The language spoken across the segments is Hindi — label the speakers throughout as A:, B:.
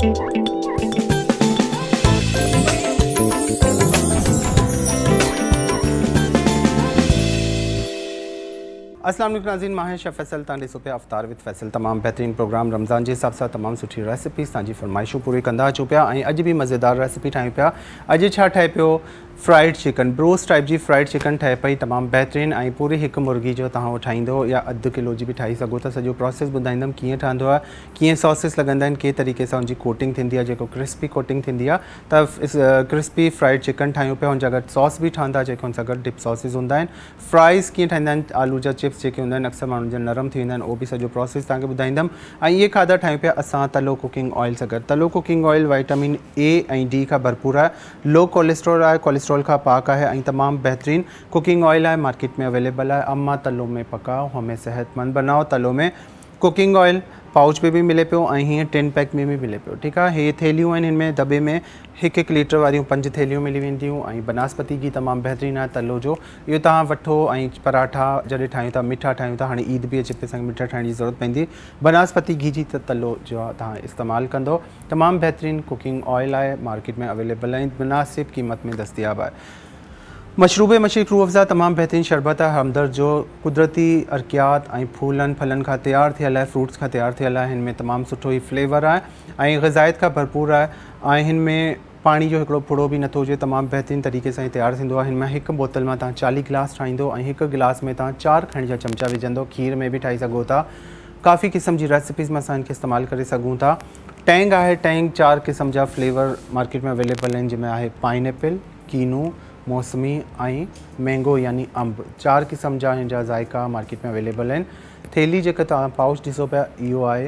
A: अस्सलाम वालेकुम नाज़रीन, मां शेफ़ फैसल तां ॾिसो पिया अफ़्तार विद फैसल। तमामु बहितरीनु प्रोग्राम रमज़ान जे हिसाब सां तमामु सुठी रेसिपीज़ तव्हांजी फरमाइशूं पूरी कंदा अचूं पिया ऐं अॼु बि मज़ेदार रेसिपी ठाहियूं पिया। अॼु छा ठहे पियो, फ्राइड चिकन, ब्रोस्ट टाइप जी फ्राइड चिकन ठहे पई, तमामु बहितरीनु ऐं पूरी हिकु मुर्गी जो तव्हां ठाहींदो या अधु किलो जी बि ठाही सघो था। सॼो प्रोसेस ॿुधाईंदमि कीअं ठहंदो आहे, कीअं सॉसेस लॻंदा आहिनि, के तरीक़े सां हुनजी कोटिंग थींदी आहे, जेको क्रिस्पी कोटिंग थींदी आहे। त क्रिस्पी फ्राइड चिकन ठाहियूं पिया, हुनजा गॾु सॉस बि ठहंदा जेके हुन सां गॾु डिप सॉसिस हूंदा आहिनि। फ्राइज़ कीअं ठाहींदा आहिनि, आलू जा चिप्स जेके हूंदा आहिनि अक्सर माण्हुनि जा नरम थी वेंदा आहिनि, उहो बि सॼो प्रोसेस तव्हांखे ॿुधाईंदमि। ऐं इहे खाधा ठाहियूं पिया असां तलो कुकिंग ऑयल सां गॾु। तलो कुकिंग ऑयल विटामिन ए ऐं डी खां भरपूर आहे, लो कोलेस्ट्रॉल आहे, कोलेस्ट्रॉल खां पाक है ऐं तमामु बहितरीनु कुकिंग ऑयल है, मार्केट में अवेलेबल है। अम्मा तलो में पकाओ, हमें सेहतमंद बनाओ। तलो में कुकिंग ऑयल पाउच में भी मिले पियो ऐं हीअं टिन पैक में भी मिले पियो, ठीकु आहे। हे थैलियूं आहिनि, हिन में दॿे में हिकु लीटर वारियूं 5 थैलियूं मिली वेंदियूं ऐं बनास्पति घी तमामु बहितरीनु आहे तलो जो, इहो तव्हां वठो। ऐं पराठा जॾहिं ठाहियूं था, मिठा ठाहियूं था, हाणे ईद बि अचे पियो, असांखे मिठा ठाहिण जी ज़रूरत पवंदी, बनास्पति घी जी त तलो जो आहे तव्हां इस्तेमालु कंदो। तमामु बहितरीनु कुकिंग ऑयल आहे, मार्केट में अवेलेबल आहे, मुनासिब क़ीमत में दस्तियाब आहे। मशरूब मशीक रूह अफ़ज़ा तमामु बहितरीनु शरबत आहे हमदर्द जो, कुदरती अर्कियात ऐं फूलन फलन खां तैयारु थियल आहे, फ्रूट्स खां तैयारु थियल आहे। हिन में तमामु सुठो ई फ्लेवर आहे ऐं ग़िज़ाइत खां भरपूर आहे ऐं हिन में पाणी जो हिकिड़ो फुड़ो बि नथो हुजे, तमामु बहितरीनु तरीक़े सां तैयारु थींदो आहे। हिन में हिकु बोतल मां तव्हां 40 गिलास ठाहींदो ऐं हिकु गिलास में तव्हां 4 खंड जा चमचा विझंदो। खीर में बि ठाही सघो था, काफ़ी क़िस्म जी रेसिपीज़ में असां इनखे इस्तेमालु करे सघूं था। टैंग आहे, टैंग 4 क़िस्म जा फ्लेवर मार्केट में अवेलेबल आहिनि, जंहिंमें आहे पाइनएप्पल, कीनू, मौसमी ऐं मैंगो यानी अंब। 4 क़िस्म जा हिन जा ज़ाइका मार्केट में अवेलेबल आहिनि। थैली जेका तव्हां पाउच ॾिसो पिया, इहो आहे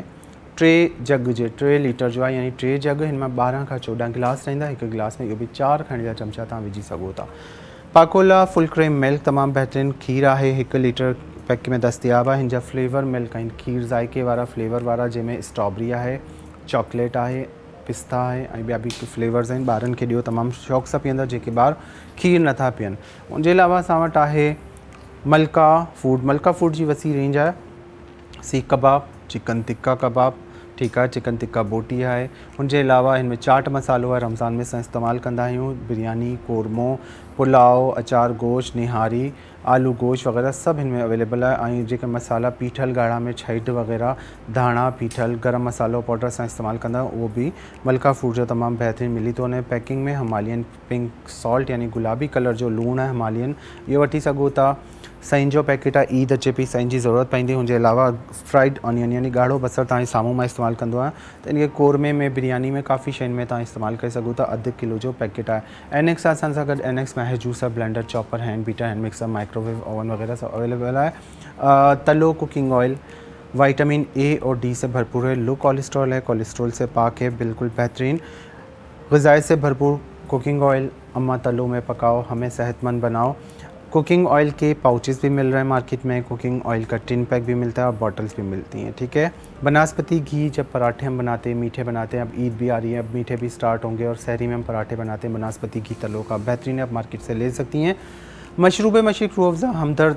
A: 3 जग जे 3 लीटर जो आहे, यानी 3 जग। हिन में 12 खां 14 गिलास रहंदा, हिकु गिलास में इहो बि 4 खंड जा चमचा तव्हां विझी सघो था। पाकोला फुल क्रीम मिल्क तमामु बहितरीनु खीर आहे, 1 लीटर पैक में दस्तियाब आहे। हिन जा फ्लेवर मिल्क आहिनि, खीर ज़ाइके वारा फ्लेवर वारा, जंहिंमें स्ट्रॉबेरी आहे, चॉकलेट आहे, पिस्ता आहे ऐं ॿिया बि फ्लेवर्स आहिनि। ॿारनि खे ॾियो, तमामु शौक़ सां पीअंदा जेके ॿार खीर नथा पीअनि। उनजे अलावा असां वटि आहे मलका फूड। मलका फूड जी वसी रेंज आहे, सीख कबाब, चिकन टिक्का कबाब, ठीकु आहे, चिकन टिक्का बोटी आहे। उनजे अलावा हिन में चाट मसालो आहे, रमज़ान में असां इस्तेमालु कंदा आहियूं। बिरयानी, कोरमो, पुलाव, अचार गोश्त, निहारी, आलू गोश्त वग़ैरह सभु हिन में अवेलेबल आहे। ऐं जेके मसाला पीठल ॻाढ़ा में छेड वग़ैरह, धाणा पीठल, गरम मसालो पाउडर असां इस्तेमालु कंदा आहियूं, उहो बि मलका फूड जो तमामु बहितरीनु मिली थो वञे। पैकिंग में हिमालयन पिंक सॉल्ट यानी गुलाबी कलर जो लूणु आहे हिमालयन, इहो वठी सघो था। सइन जो पैकेट आहे, ईद अचे पई, सइन जी ज़रूरत पवंदी। हुनजे अलावा फ्राइड ऑनियन यानी ॻाढ़ो बसर तव्हांजे साम्हूं मां इस्तेमालु कंदो आहियां, त इनखे कोरमे में, बिरयानी में, काफ़ी शयुनि में तव्हां इस्तेमालु करे सघो था। 1 किलो जो पैकेट आहे। एनएक्स आहे असां सां गॾु, एनएक्स में आहे juicer, blender, chopper, hand beater, hand mixer, microwave oven वग़ैरह सब अवेलेबल है। तलो कुकिंग ऑयल विटामिन ए और डी से भरपूर है, लो कोलेस्ट्रॉल है, कोलेस्ट्रॉल से पाक है, बिल्कुल बेहतरीन ग़िज़ाइत से भरपूर कुकिंग ऑयल। अम्मा तलो में पकाओ, हमें सेहतमंद बनाओ। कुकिंग ऑयल के पाउचेस भी मिल रहे हैं मार्केट में, कुकिंग ऑयल का टिन पैक भी मिलता है और बॉटल्स भी मिलती हैं, ठीक है। बनास्पति घी, जब पराठे हम बनाते हैं, मीठे बनाते हैं, अब ईद भी आ रही है, अब मीठे भी स्टार्ट होंगे और सहरी में हम पराठे बनाते हैं, बनास्पति घी तलो का बेहतरीन है, आप मार्केट से ले सकती हैं। मशरूब मशीक रूह अफ़ज़ा हमदर्द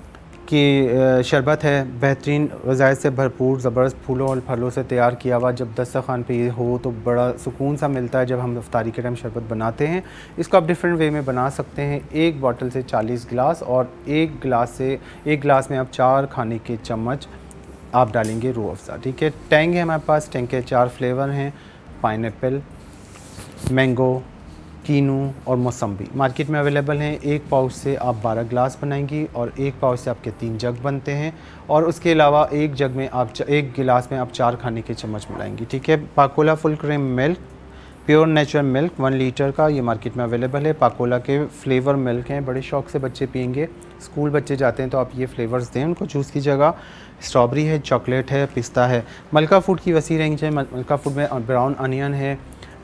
A: की शरबत है, बेहतरीन ग़िज़ाइत से भरपूर, ज़बरदस्त फूलों और फलों से तैयार किया हुआ। जब दस्तरख़्वान पे ये हो तो बड़ा सुकून सा मिलता है जब हम इफ्तारी के टाइम शरबत बनाते हैं। इसको आप डिफरेंट वे में बना सकते हैं। 1 बॉटल से 40 गिलास और 1 गिलास में आप 4 खाने के चम्मच आप डालेंगे रूह अफ़ज़ा, ठीक है। टैंग है हमारे पास, टैंग के 4 फ्लेवर हैं, पाइनएप्पल, मैंगो, कीनू और मौसम्बी मार्केट में अवेलेबल हैं। 1 पाउच से आप 12 गिलास बनाएंगी और 1 पाउच से आपके 3 जग बनते हैं और उसके अलावा 1 जग में आप 1 गिलास में आप 4 खाने के चम्मच मिलाएंगी, ठीक है। Pakola full cream milk, pure natural milk 1 litre का, ये मार्केट में अवेलेबल है। पाकोला के फ्लेवर मिल्क हैं, बड़े शौक़ से बच्चे पियेंगे। स्कूल बच्चे जाते हैं तो आप ये फ्लेवर्स दें उनको जूस की जगह। स्ट्रॉबेरी है, चॉकलेट है, पिस्ता है। मलका फूड की वसी रेंज है। मलका फूड में ब्राउन अनियन है,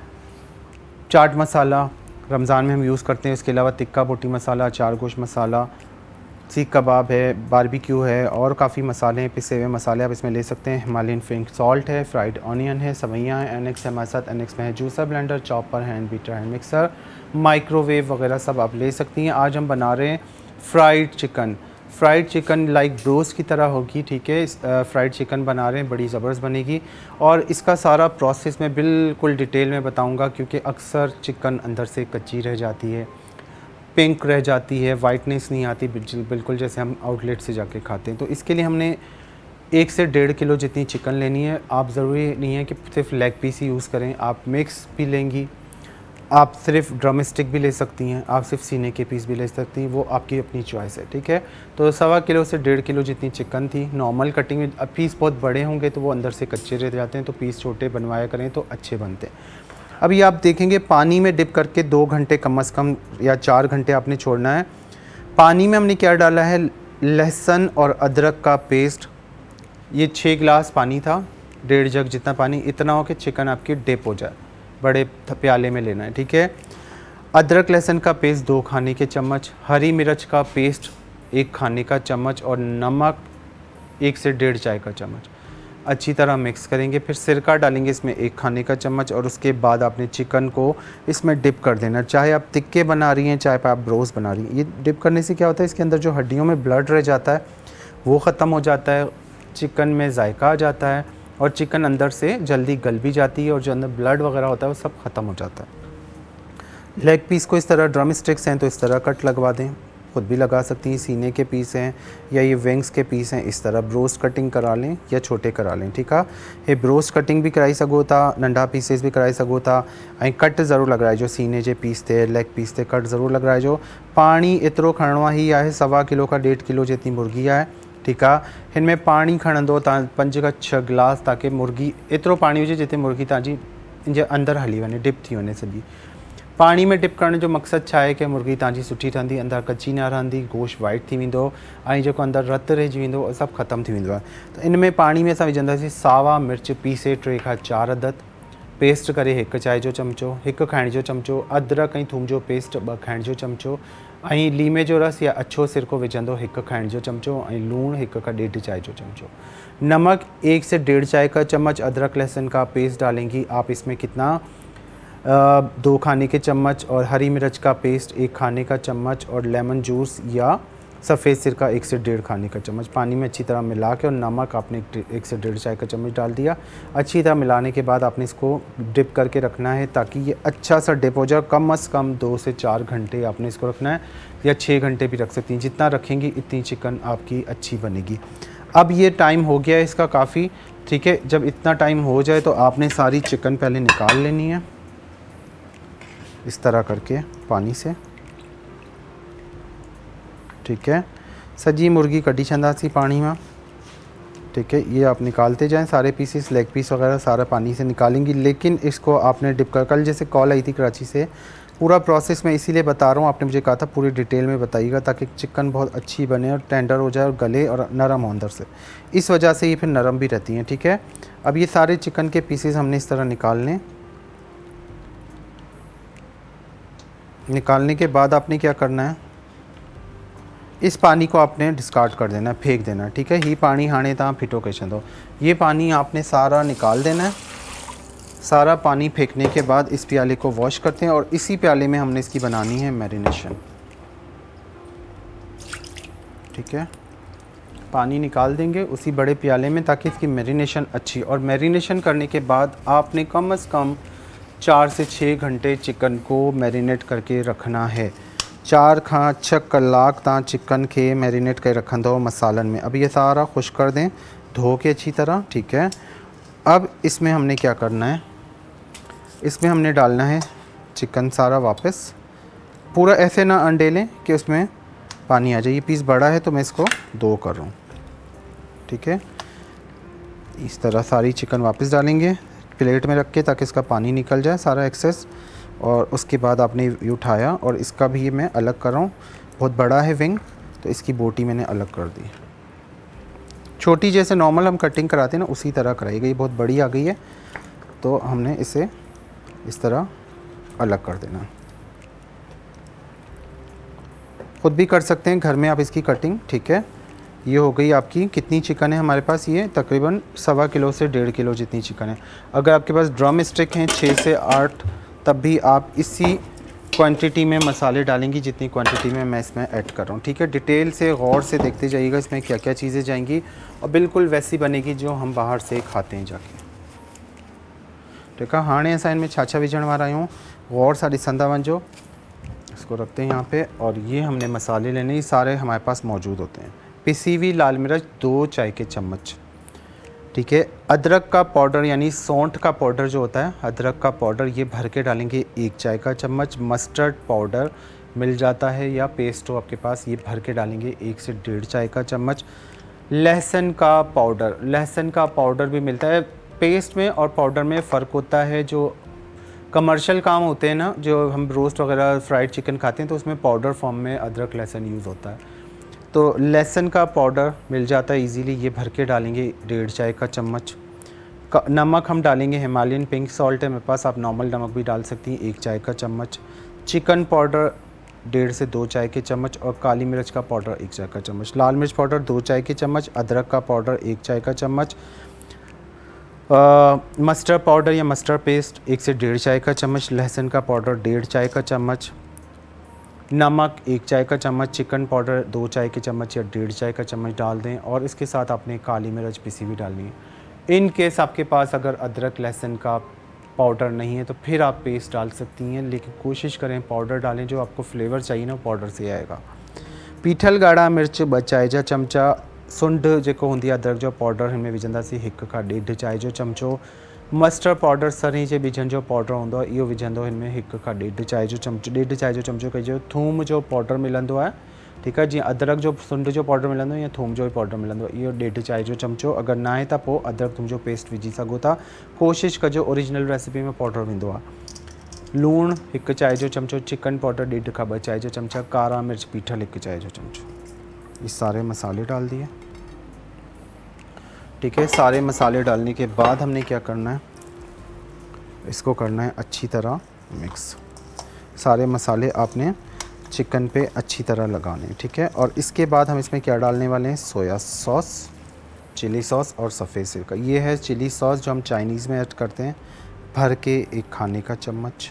A: चाट मसाला रमज़ान में हम यूज़ करते हैं, इसके अलावा टिक्का बोटी मसाला, अचार गोश्त मसाला, सीख कबाब है, बारबेक्यू है और काफ़ी मसाले हैं, पिसे हुए मसाले आप इसमें ले सकते हैं। हिमालयन पिंक सॉल्ट है, फ्राइड ऑनियन है, सवैयाँ हैं। एनएक्स है हमारे साथ, एनएक्स में है juicer, blender, chopper, hand beater, hand mixer, microwave वगैरह सब आप ले सकती हैं। आज हम बना रहे हैं fried chicken. Fried chicken like broast की तरह होगी, ठीक है। फ्राइड चिकन बना रहे हैं, बड़ी ज़बरदस्त बनेगी। और इसका सारा प्रोसेस मैं बिल्कुल डिटेल में बताऊंगा, क्योंकि अक्सर चिकन अंदर से कच्ची रह जाती है, पिंक रह जाती है, वाइटनेस नहीं आती बिल्कुल जैसे हम आउटलेट से जाके खाते हैं। तो इसके लिए हमने 1 से 1.5 किलो जितनी चिकन लेनी है। आप ज़रूरी नहीं है कि सिर्फ लेग पीस ही यूज़ करें, आप मिक्स भी लेंगी, आप सिर्फ ड्रम स्टिक भी ले सकती हैं, आप सिर्फ सीने के पीस भी ले सकती हैं, वो आपकी अपनी चॉइस है, ठीक है। तो 1.25 किलो से 1.5 किलो जितनी चिकन थी। नॉर्मल कटिंग में अब पीस बहुत बड़े होंगे तो वो अंदर से कच्चे रह जाते हैं, तो पीस छोटे बनवाया करें तो अच्छे बनते हैं। अभी आप देखेंगे पानी में डिप करके 2 घंटे कम से कम या 4 घंटे आपने छोड़ना है। पानी में हमने क्या डाला है, लहसुन और अदरक का पेस्ट। ये 6 गिलास पानी था, 1.5 जग जितना पानी, इतना हो कि चिकन आपकी डिप हो जाए। बड़े प्याले में लेना है, ठीक है। अदरक लहसुन का पेस्ट 2 खाने के चम्मच, हरी मिर्च का पेस्ट 1 खाने का चम्मच और नमक 1 से 1.5 चाय का चम्मच। अच्छी तरह मिक्स करेंगे। फिर सिरका डालेंगे इसमें 1 खाने का चम्मच और उसके बाद आपने चिकन को इसमें डिप कर देना। चाहे आप तिक्के बना रही हैं, चाहे आप ब्रोस्ट बना रही हैं। ये डिप करने से क्या होता है, इसके अंदर जो हड्डियों में ब्लड रह जाता है वो ख़त्म हो जाता है, चिकन में जायका आ जाता है और चिकन अंदर से जल्दी गल भी जाती है और जो अंदर ब्लड वगैरह होता है वो सब ख़त्म हो जाता है। लेग पीस को इस तरह ड्रम स्टिक्स हैं तो इस तरह कट लगवा दें, खुद भी लगा सकती हैं। सीने के पीस हैं या ये विंग्स के पीस हैं, इस तरह ब्रोस्ट कटिंग करा लें या छोटे करा लें, ठीक है। ये ब्रोस्ट कटिंग भी कराई सघो था, नंढा पीसेस भी कराई सघो था। ऐं कट ज़रूर लॻाइजो, सीने जे पीस ते लेग पीस ते कट ज़रूर लॻाइजो। पाणी एतिरो खणणो ई आहे, 1.25 किलो का 1.5 किलो जितनी मुर्गी आहे, ठीक है। इनमें पानी खणंदो तव्हां 5 खां 6 गिलास, ताकि मुर्गी एतिरो पानी हुजे जिते मुर्गी तव्हांजी जे अंदर हली वञे, डिप थी वञे सॼी। पानी में डिप करण जो मक़सदु छा आहे कि मुर्गी तव्हांजी सुठी ठहंदी, अंदर कच्ची न रहंदी, गोश्त वाइट थी वेंदो ऐं जेको अंदर रत रहिजी वेंदो सभु ख़तमु थी वेंदो आहे। त इन में पाणी में असां विझंदासीं सावा मिर्च पीसे 3 खां 4 अदद, पेस्ट करे 1 चांहि जो चमचो, 1 खाइण जो चमचो, अदरक ऐं थूम जो पेस्ट 2 खाइण जो चमचो ऐं लीमे जो रस या अच्छो सिरको विझंदो 1 खाइण जो चमचो ऐं लूणु 1 खां 1.5 चाय जो चमचो। नमक 1 से 1.5 चाय का चम्मच। अदरक लहसुन का पेस्ट डालेंगी आप इसमें कितना, 2 खाने के चम्मच और हरी मिर्च का पेस्ट 1 खाने का चम्मच और लेमन जूस या सफ़ेद सिरका 1 से 1.5 खाने का चम्मच। पानी में अच्छी तरह मिला के और नमक आपने 1 से 1.5 चाय का चम्मच डाल दिया। अच्छी तरह मिलाने के बाद आपने इसको डिप करके रखना है ताकि ये अच्छा सा डिप हो जाए। कम से कम 2 से 4 घंटे आपने इसको रखना है या 6 घंटे भी रख सकती हैं। जितना रखेंगी इतनी चिकन आपकी अच्छी बनेगी। अब ये टाइम हो गया है इसका काफ़ी, ठीक है। जब इतना टाइम हो जाए तो आपने सारी चिकन पहले निकाल लेनी है इस तरह करके पानी से, ठीक है। सजी मुर्गी कटी छंदासी पानी में, ठीक है। ये आप निकालते जाएं सारे पीसेस, लेग पीस वगैरह सारा पानी से निकालेंगी। लेकिन इसको आपने डिप कर, कल जैसे कॉल आई थी कराची से, पूरा प्रोसेस मैं इसीलिए बता रहा हूँ, आपने मुझे कहा था पूरी डिटेल में बताइएगा ताकि चिकन बहुत अच्छी बने और टेंडर हो जाए और गले और नरम हो अंदर से। इस वजह से ये फिर नरम भी रहती हैं, ठीक है। अब ये सारे चिकन के पीसेस हमने इस तरह निकाल लें। निकालने के बाद आपने क्या करना है, इस पानी को आपने डिस्कार्ड कर देना है, फेंक देना है, ठीक है। ये पानी हाणे तव्हां फिटो करे छॾो, ये पानी आपने सारा निकाल देना है। सारा पानी फेंकने के बाद इस प्याले को वॉश करते हैं और इसी प्याले में हमने इसकी बनानी है मैरिनेशन, ठीक है। पानी निकाल देंगे उसी बड़े प्याले में ताकि इसकी मैरिनेशन अच्छी। और मैरिनेशन करने के बाद आपने कम से कम 4 से 6 घंटे चिकन को मैरिनेट करके रखना है। 4 खां 6 कलाक तव्हां चिकन के मैरिनेट करे रखंदो मसालन में। अब ये सारा खुश कर दें धो के अच्छी तरह, ठीक है। अब इसमें हमने क्या करना है, इसमें हमने डालना है चिकन सारा वापस, पूरा ऐसे ना अंडेलें कि उसमें पानी आ जाए। ये पीस बड़ा है तो मैं इसको 2 कर रहा हूँ, ठीक है। इस तरह सारी चिकन वापस डालेंगे प्लेट में रख के ताकि इसका पानी निकल जाए सारा एक्सेस। और उसके बाद आपने ये उठाया और इसका भी मैं अलग कर रहा हूँ। बहुत बड़ा है विंग तो इसकी बोटी मैंने अलग कर दी, छोटी जैसे नॉर्मल हम कटिंग कराते हैं ना उसी तरह कराई गई। बहुत बड़ी आ गई है तो हमने इसे इस तरह अलग कर देना। खुद भी कर सकते हैं घर में आप इसकी कटिंग, ठीक है। ये हो गई आपकी, कितनी चिकन है हमारे पास, ये तकरीबन 1.25 किलो से 1.5 किलो जितनी चिकन है। अगर आपके पास ड्रम स्टिक हैं 6 से 8, तब भी आप इसी क्वांटिटी में मसाले डालेंगी जितनी क्वांटिटी में मैं इसमें ऐड कर रहा हूँ, ठीक है। डिटेल से गौर से देखते जाइएगा इसमें क्या क्या चीज़ें जाएंगी और बिल्कुल वैसी बनेगी जो हम बाहर से खाते हैं जाके, ठीक है। हाणे असां इनमें छा छा विझण वारा आहियूं, गौर सां ॾिसंदा वञिजो। इसको रखते हैं यहाँ पे और ये हमने मसाले लेने, ये सारे हमारे पास मौजूद होते हैं। पिसी हुई लाल मिर्च 2 चाय के चम्मच, ठीक है। अदरक का पाउडर यानी सौंठ का पाउडर जो होता है, अदरक का पाउडर ये भर के डालेंगे 1 चाय का चम्मच। मस्टर्ड पाउडर मिल जाता है या पेस्ट हो आपके पास, ये भर के डालेंगे 1 से 1.5 चाय का चम्मच। लहसुन का पाउडर, लहसुन का पाउडर भी मिलता है। पेस्ट में और पाउडर में फ़र्क होता है। जो कमर्शियल काम होते हैं ना, जो हम रोस्ट वगैरह फ्राइड चिकन खाते हैं तो उसमें पाउडर फॉर्म में अदरक लहसुन यूज़ होता है। तो लहसुन का पाउडर मिल जाता है इजीली, ये भर के डालेंगे 1.5 चाय का चम्मच। नमक हम डालेंगे हिमालयन पिंक सॉल्ट है मेरे पास, आप नॉर्मल नमक भी डाल सकती हैं, 1 चाय का चम्मच। चिकन पाउडर 1.5 से 2 चाय के चम्मच और काली मिर्च का पाउडर 1 चाय का चम्मच। लाल मिर्च पाउडर 2 चाय के चम्मच, अदरक का पाउडर 1 चाय का चम्मच। मस्टर्ड पाउडर या मस्टर्ड पेस्ट 1 से 1.5 चाय का चम्मच। लहसुन का पाउडर 1.5 चाय का चम्मच। नमक 1 चाय का चम्मच। चिकन पाउडर 2 चाय के चम्मच या 1.5 चाय का चम्मच डाल दें और इसके साथ आपने काली मिर्च पिसी हुई डालनी है। इन केस आपके पास अगर अदरक लहसुन का पाउडर नहीं है तो फिर आप पेस्ट डाल सकती हैं, लेकिन कोशिश करें पाउडर डालें, जो आपको फ्लेवर चाहिए ना पाउडर से आएगा। पीठल ॻाढ़ा मिर्च 2 चाय जा चमचा। सुंड जेको हूंदी आहे अदरक जो पाउडर हिन में विझंदासीं 1 खां 1.5 चाय जो चमचो। मस्टर्ड पाउडर सरी जे बीजनि जो पाउडर हूंदो आहे इहो विझंदो हिन में 1 खां 1.5 चाय जो चमचो, 1.5 चाय जो चमचो कजो। थूम जो पाउडर मिलंदो आहे, ठीकु आहे, जीअं अदरक जो सुंड जो पाउडर मिलंदो आहे या थूम जो पाउडर मिलंदो आहे, इहो 1.5 चाय जो चमचो। अगरि न आहे त पोइ अदरक थूम जो पेस्ट विझी सघो था, कोशिशि कजो ओरिजिनल रेसिपी में पाउडर वेंदो आहे। लूणु 1 चाय जो चमचो। चिकन पाउडर 1.5 खां 2 चाय जो चमचा। कारा मिर्च पीठल 1 चाय जो चमचो। ये सारे मसाले डाल दिए, ठीक है। सारे मसाले डालने के बाद हमने क्या करना है, इसको करना है अच्छी तरह मिक्स। सारे मसाले आपने चिकन पे अच्छी तरह लगाने हैं, ठीक है। और इसके बाद हम इसमें क्या डालने वाले हैं, सोया सॉस, चिली सॉस और सफ़ेद सिरका। ये है चिली सॉस जो हम चाइनीज़ में ऐड करते हैं, भर के 1 खाने का चम्मच।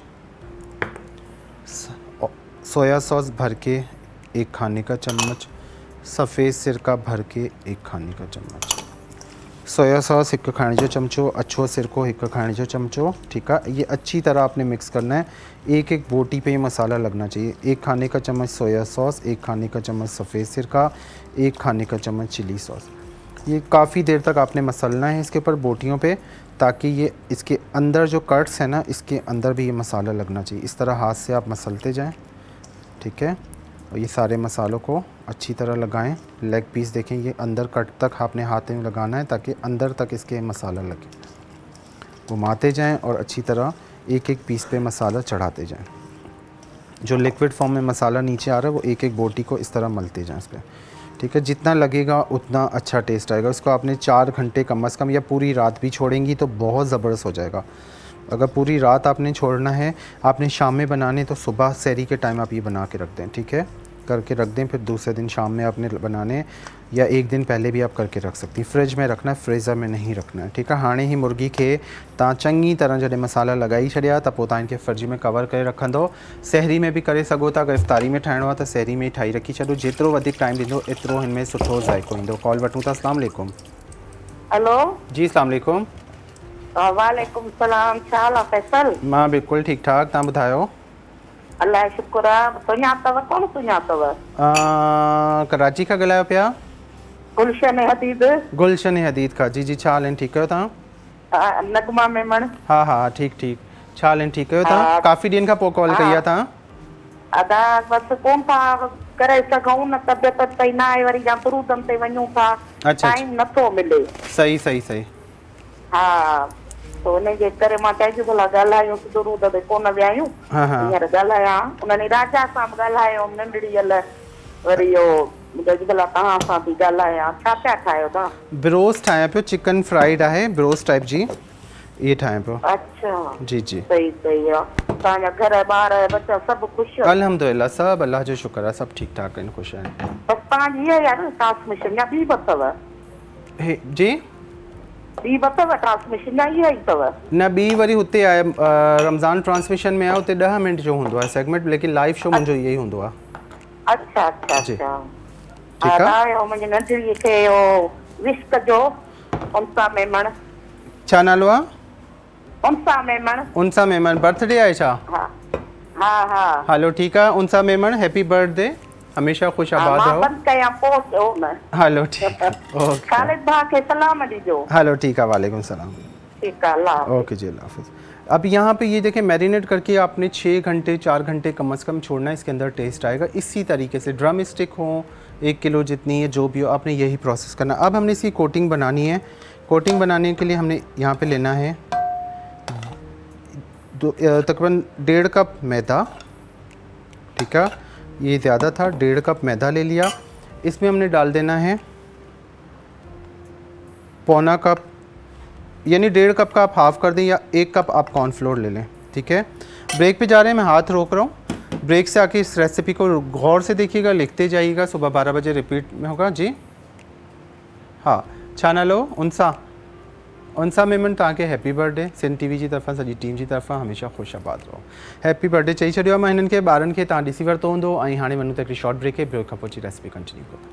A: सोया सॉस भर के 1 खाने का चम्मच। सफ़ेद सिरका भर के 1 खाने का चम्मच। सोया सॉस 1 खाने जो चमचो। अछो सिरको 1 खाने जो चमचो, ठीक है। ये अच्छी तरह आपने मिक्स करना है, एक एक बोटी पे ये मसाला लगना चाहिए। 1 खाने का चम्मच सोया सॉस, 1 खाने का चम्मच सफ़ेद सिरका, 1 खाने का चम्मच चिली सॉस। ये काफ़ी देर तक आपने मसलना है इसके ऊपर बोटियों पे, ताकि ये इसके अंदर जो कट्स है ना, इसके अंदर भी ये मसाला लगना चाहिए। इस तरह हाथ से आप मसलते जाएँ, ठीक है। और ये सारे मसालों को अच्छी तरह लगाएं। लेग पीस देखें, ये अंदर कट तक आपने हाथ में लगाना है ताकि अंदर तक इसके मसाला लगे। घुमाते जाएं और अच्छी तरह एक एक पीस पे मसाला चढ़ाते जाएं। जो लिक्विड फॉर्म में मसाला नीचे आ रहा है वो एक एक बोटी को इस तरह मलते जाएं इस पर, ठीक है। जितना लगेगा उतना अच्छा टेस्ट आएगा। इसको आपने 4 घंटे कम से कम या पूरी रात भी छोड़ेंगी तो बहुत ज़बरदस्त हो जाएगा। अगर पूरी रात आपने छोड़ना है, आपने शाम में बनाने, तो सुबह सहरी के टाइम आप ये बना के रख दें, ठीक है, करके रख दें। फिर दूसरे दिन शाम में आपने बनाने, या 1 दिन पहले भी आप करके रख सकती। फ्रिज में रखना है, फ्रीज़र में नहीं रखना है, ठीक है। हाणे ही मुर्गी के तव्हां चङी तरह जॾहिं मसाला लगाई छॾिया त पोइ तव्हां इनखे फ्रिज में कवर करे रखंदो। सहरी में भी करे सघो था, अगर इफ्तारी में ठाहिणो आहे त सहरी में ही ठाही रखी छॾो। जेतिरो वधीक टाइम ॾींदो एतिरो हिन में सुठो ज़ाइक़ो ईंदो। कॉल वठूं था। अस्सलाम वालेकुम।
B: हेलो
A: जी अस्सलाम वालेकुम।
B: वालेकुम सलाम। छा हाल आहे फैसल?
A: मां बिल्कुलु ठीकु ठाक, तव्हां ॿुधायो?
B: अल्लाह जो शुक्र आहे। सुञातव? कोन सुञातव?
A: कराची खां ॻाल्हायो पिया?
B: गुलशन हदीद।
A: गुलशन हदीद खां। जी जी, छा हाल आहिनि, ठीकु आहियो तव्हां?
B: नगमा मेमण।
A: हा हा ठीकु ठीकु। छा हाल आहिनि, ठीकु आहियो तव्हां? काफ़ी ॾींहंनि खां पोइ कॉल कई आहे तव्हां?
B: अदा बसि कोन था करे सघूं न, तबियत सही न आहे, वरी या दुरूदम ते वञूं था, टाइम नथो मिले।
A: सही सही सही।
B: हा, तो उनजे करे मां चई भला ॻाल्हायूं, दुरूद ते कोन विया आहियूं। हींअर ॻाल्हायां, उन्हनि राजा सां बि ॻाल्हायो, नंढड़ी हल वरी इहो भला तव्हां सां बि ॻाल्हायां। छा पिया ठाहियो तव्हां?
A: ब्रोस्ट ठाहियां पियो, चिकन फ्राइड आहे, ब्रोस्ट टाइप जी, ये ठाहियां पियो।
B: अच्छा
A: जी जी,
B: सही सही आहे। तव्हांजा घर ॿार बच्चा सभु ख़ुशि?
A: अल्हम्दुलिल्लाह, सभु अल्लाह जो शुक्र आहे, सभु ठीकु ठाक आहिनि, ख़ुशि आहिनि।
B: बसि तव्हांजी इहा आहे न ट्रांसमिशन, या ॿी बि अथव?
A: जी,
B: ॿी बतव ट्रांसमिशन आई आई अथव
A: न ॿी वरी हुते आहे रमज़ान ट्रांसमिशन में आहे हुते 10 मिनट जो हूंदो आहे सेगमेंट लेकिन लाइव शो मुंहिंजो इहो ई हूंदो आहे।
B: अच्छा अच्छा अच्छा
A: ठीकु आहे।
B: मुंहिंजी नंढड़ीअ खे विश कजो उनसा मेमण।
A: छा नालो आहे?
B: उनसा मेमण।
A: उनसा मेमण बर्थडे आहे छा?
B: हा हा हा
A: हलो ठीकु आहे उनसा मेमण हैप्पी बर्थडे हमेशा खुश आबाद रहो।
B: बंदि कयां पोइ चओ न।
A: हलो ठीकु आहे ओके
B: ख़ालिद भाउ खे सलाम ॾिजो।
A: हलो ठीक है वालेकुम सलाम।
B: ठीक है अल्लाह
A: ओके जी अल्लाह हाफिज़। अब यहाँ पे ये देखें मैरिनेट करके आपने 6 घंटे 4 घंटे कम से कम छोड़ना है, इसके अंदर टेस्ट आएगा। इसी तरीके से ड्रम स्टिक हो 1 किलो जितनी है जो भी हो आपने यही प्रोसेस करना। अब हमने इसकी कोटिंग बनानी है। कोटिंग बनाने के लिए हमने यहाँ पे लेना है तकरीबन 1.5 कप मैदा। ठीक है ये ज़्यादा था, 1.5 कप मैदा ले लिया। इसमें हमने डाल देना है 1.25 कप यानी 1.5 कप का आप हाफ़ कर दें या 1 कप आप कॉर्नफ्लोर ले लें। ठीक है ब्रेक पे जा रहे हैं, मैं हाथ रोक रहा हूँ। ब्रेक से आके इस रेसिपी को गौर से देखिएगा, लिखते जाइएगा। सुबह 12 बजे रिपीट में होगा जी। हाँ छा नालो उनसा मेमन तव्हांखे हैप्पी बर्थडे सिंध टीवी जी तरफ़ां सॼी टीम जी तरफ़ां हमेशा ख़ुशि आबाद रहो। हैप्पी बर्थडे चई छॾियो आहे मां हिननि खे, ॿारनि खे तव्हां ॾिसी वरितो हूंदो। ऐं हाणे वञूं त हिकिड़ी शॉर्ट ब्रेक आहे, ब्रेक खां पोइ रेसिपी कंटिन्यू कयूं।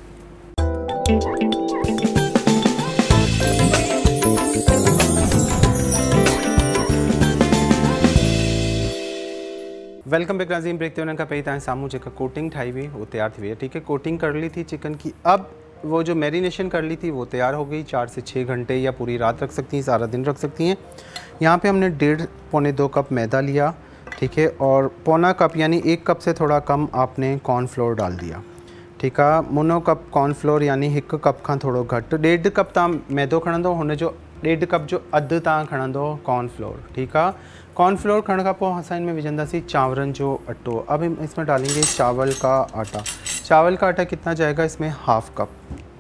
A: वेलकम बैक नाज़रीन। ब्रेक ते वञण खां पहिरीं तव्हांजे साम्हूं जेका कोटिंग ठाही हुई वो तैयार थी वई है। ठीक है कोटिंग कर ली थी चिकन की। अब वो जो मैरिनेशन कर ली थी वो तैयार हो गई। 4 से 6 घंटे या पूरी रात रख सकती हैं, सारा दिन रख सकती हैं। यहाँ पे हमने 1.5 पौने 2 कप मैदा लिया। ठीक है और 1.25 कप यानी 1 कप से थोड़ा कम आपने कॉर्नफ्लोर डाल दिया। ठीक है मुनो कप कॉर्नफ्लोर यानी 1 कप खां थोड़ो घट। 1.5 कप तव्हां मैदो खणंदो, हुन जो 1.5 कप जो अधु तव्हां खणंदो कॉर्नफ्लोर। ठीक है कॉर्नफ्लोर खणण खां पोइ असां इनमें विझंदासीं चांवरनि जो अटो। अब हम इसमें डालेंगे चावल का आटा। चावल का आटा कितना जाएगा इसमें? 1/2 कप।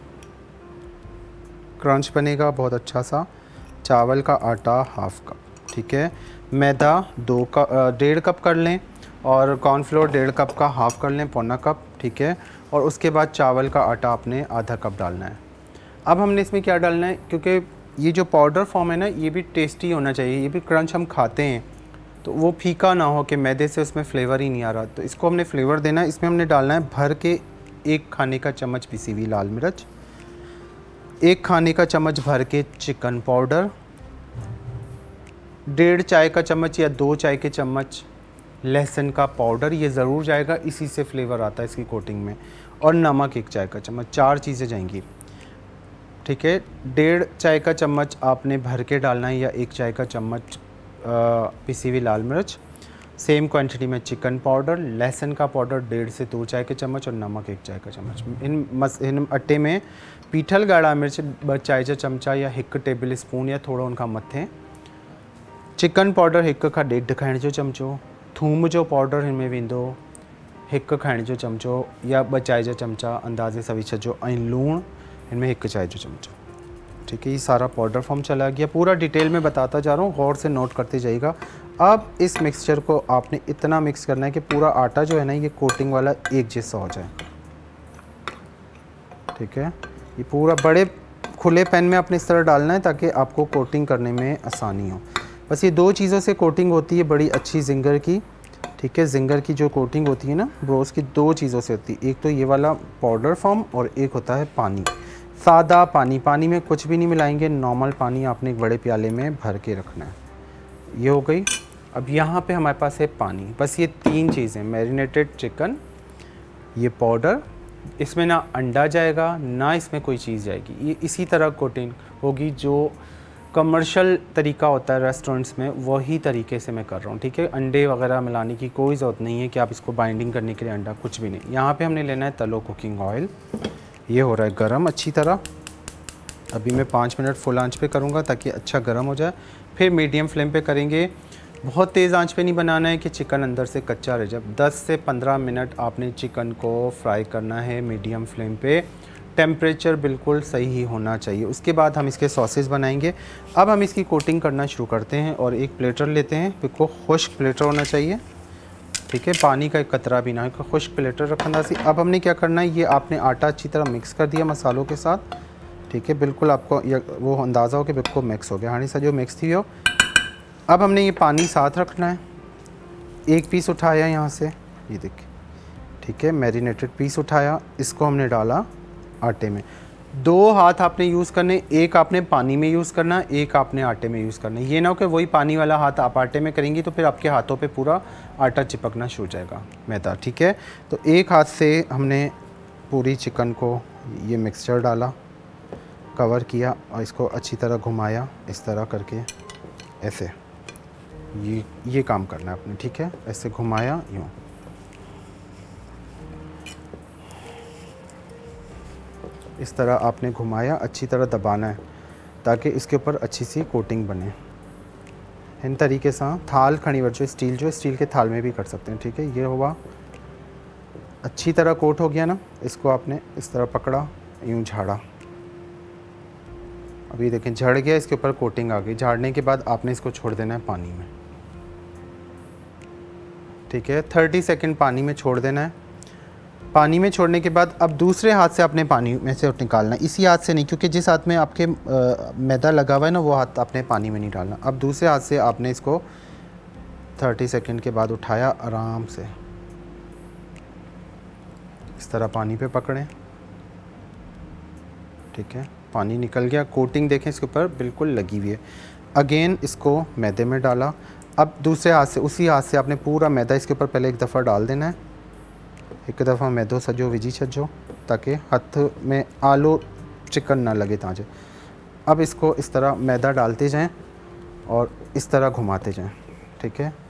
A: क्रंच बनेगा बहुत अच्छा सा। चावल का आटा 1/2 कप। ठीक है मैदा 1.5 कप कर लें और कॉर्नफ्लोर 1.5 कप का हाफ़ कर लें 1.25 कप। ठीक है और उसके बाद चावल का आटा आपने आधा कप डालना है। अब हमने इसमें क्या डालना है, क्योंकि ये जो पाउडर फॉर्म है ना ये भी टेस्टी होना चाहिए, ये भी क्रंच हम खाते हैं तो वो फीका ना हो कि मैदे से उसमें फ्लेवर ही नहीं आ रहा। तो इसको हमने फ्लेवर देना है। इसमें हमने डालना है भर के 1 खाने का चम्मच पिसी हुई लाल मिर्च, 1 खाने का चम्मच भर के चिकन पाउडर, 1.5 चाय का चम्मच या 2 चाय के चम्मच लहसुन का पाउडर, ये ज़रूर जाएगा, इसी से फ्लेवर आता है इसकी कोटिंग में। और नमक 1 चाय का चम्मच, 4 चीज़ें जाएंगी। ठीक है 1.5 चाय का चम्मच आपने भर के डालना है या 1 चाय का चम्मच पिसी हुई लाल मिर्च, सेम क्वांटिटी में चिकन पाउडर, लहसुन का पाउडर 1.5 से 2 चाय के चम्मच और नमक 1 चाय का चम्मच। इन अटे में पीठल ॻाढ़ा मिर्च 2 चाय जा चमचा या 1 टेबल स्पून या थोड़ा उनका मथे, चिकन पाउडर 1 खां 1.5 खाइण जो चमचो, थूम जो पाउडर इनमें वेंदो 1 खाइण जो चमचो या 2 चाय जा चमचा अंदाज़े सां विझ जो, ऐं लूण इनमें 1 चाय जो चमचो। ठीक है ये सारा पाउडर फॉर्म चला गया। पूरा डिटेल में बताता जा रहा हूँ, गौर से नोट करते जाइएगा। अब इस मिक्सचर को आपने इतना मिक्स करना है कि पूरा आटा जो है ना ये कोटिंग वाला एक जैसा हो जाए। ठीक है ये पूरा बड़े खुले पैन में आपने इस तरह डालना है ताकि आपको कोटिंग करने में आसानी हो। बस ये 2 चीज़ों से कोटिंग होती है बड़ी अच्छी जिंगर की। ठीक है जिंगर की जो कोटिंग होती है ना ब्रोस की 2 चीज़ों से होती है, एक तो ये वाला पाउडर फॉर्म और एक होता है पानी, सादा पानी। पानी में कुछ भी नहीं मिलाएंगे, नॉर्मल पानी आपने एक बड़े प्याले में भर के रखना है। ये हो गई। अब यहाँ पे हमारे पास है पानी। बस ये 3 चीज़ें, मैरिनेटेड चिकन, ये पाउडर, इसमें ना अंडा जाएगा ना इसमें कोई चीज़ जाएगी। ये इसी तरह कोटिंग होगी जो कमर्शियल तरीका होता है रेस्टोरेंट्स में, वही तरीके से मैं कर रहा हूँ। ठीक है अंडे वगैरह मिलाने की कोई ज़रूरत नहीं है कि आप इसको बाइंडिंग करने के लिए अंडा कुछ भी नहीं। यहाँ पे हमने लेना है तलो कुकिंग ऑयल। ये हो रहा है गरम अच्छी तरह। अभी मैं 5 मिनट फुल आंच पे करूँगा ताकि अच्छा गरम हो जाए, फिर मीडियम फ्लेम पे करेंगे। बहुत तेज़ आंच पे नहीं बनाना है कि चिकन अंदर से कच्चा रह जाए। 10 से 15 मिनट आपने चिकन को फ्राई करना है मीडियम फ्लेम पे। टेम्परेचर बिल्कुल सही ही होना चाहिए। उसके बाद हम इसके सॉसेस बनाएंगे। अब हम इसकी कोटिंग करना शुरू करते हैं और एक प्लेटर लेते हैं, बिल्कुल खुश्क प्लेटर होना चाहिए। ठीक है पानी का एक कतरा भी ना हो, खुश्क प्लेटर रखना सी। अब हमने क्या करना है, ये आपने आटा अच्छी तरह मिक्स कर दिया मसालों के साथ। ठीक है, बिल्कुल आपको वो अंदाज़ा हो कि बिल्कुल मिक्स हो गया। हाँ सॼो मिक्स थी वियो। अब हमने ये पानी साथ रखना है। एक पीस उठाया यहाँ से, ये देखिए, ठीक है, मैरिनेटेड पीस उठाया, इसको हमने डाला आटे में। 2 हाथ आपने यूज़ करने, एक आपने पानी में यूज़ करना, एक आपने आटे में यूज़ करना। ये ना हो कि वही पानी वाला हाथ आप आटे में करेंगी तो फिर आपके हाथों पे पूरा आटा चिपकना शुरू हो जाएगा, मैदा, ठीक है। तो एक हाथ से हमने पूरी चिकन को ये मिक्सचर डाला, कवर किया और इसको अच्छी तरह घुमाया, इस तरह करके, ऐसे ये काम करना है आपने, ठीक है। ऐसे घुमाया, यूँ, इस तरह आपने घुमाया, अच्छी तरह दबाना है ताकि इसके ऊपर अच्छी सी कोटिंग बने। इन तरीके से थाल खड़ी वजो स्टील के थाल में भी कर सकते हैं, ठीक है। ये हुआ, अच्छी तरह कोट हो गया ना, इसको आपने इस तरह पकड़ा, यूँ झाड़ा, अभी देखें झड़ गया, इसके ऊपर कोटिंग आ गई। झाड़ने के बाद आपने इसको छोड़ देना है पानी में, ठीक है। 30 सेकंड पानी में छोड़ देना है। पानी में छोड़ने के बाद अब दूसरे हाथ से आपने पानी में से निकालना है, इसी हाथ से नहीं, क्योंकि जिस हाथ में आपके मैदा लगा हुआ है ना, वो हाथ आपने पानी में नहीं डालना। अब दूसरे हाथ से आपने इसको 30 सेकंड के बाद उठाया, आराम से इस तरह पानी पे पकड़ें, ठीक है। पानी निकल गया, कोटिंग देखें इसके ऊपर बिल्कुल लगी हुई है। अगेन इसको मैदे में डाला। अब दूसरे हाथ से, उसी हाथ से आपने पूरा मैदा इसके ऊपर पहले एक दफ़ा डाल देना है, एक दफ़ा मैदो सजो विझी छो ताकि हथ में आलो चिकन ना लगे ताजे। अब इसको इस तरह मैदा डालते जाएं और इस तरह घुमाते जाएं, ठीक है।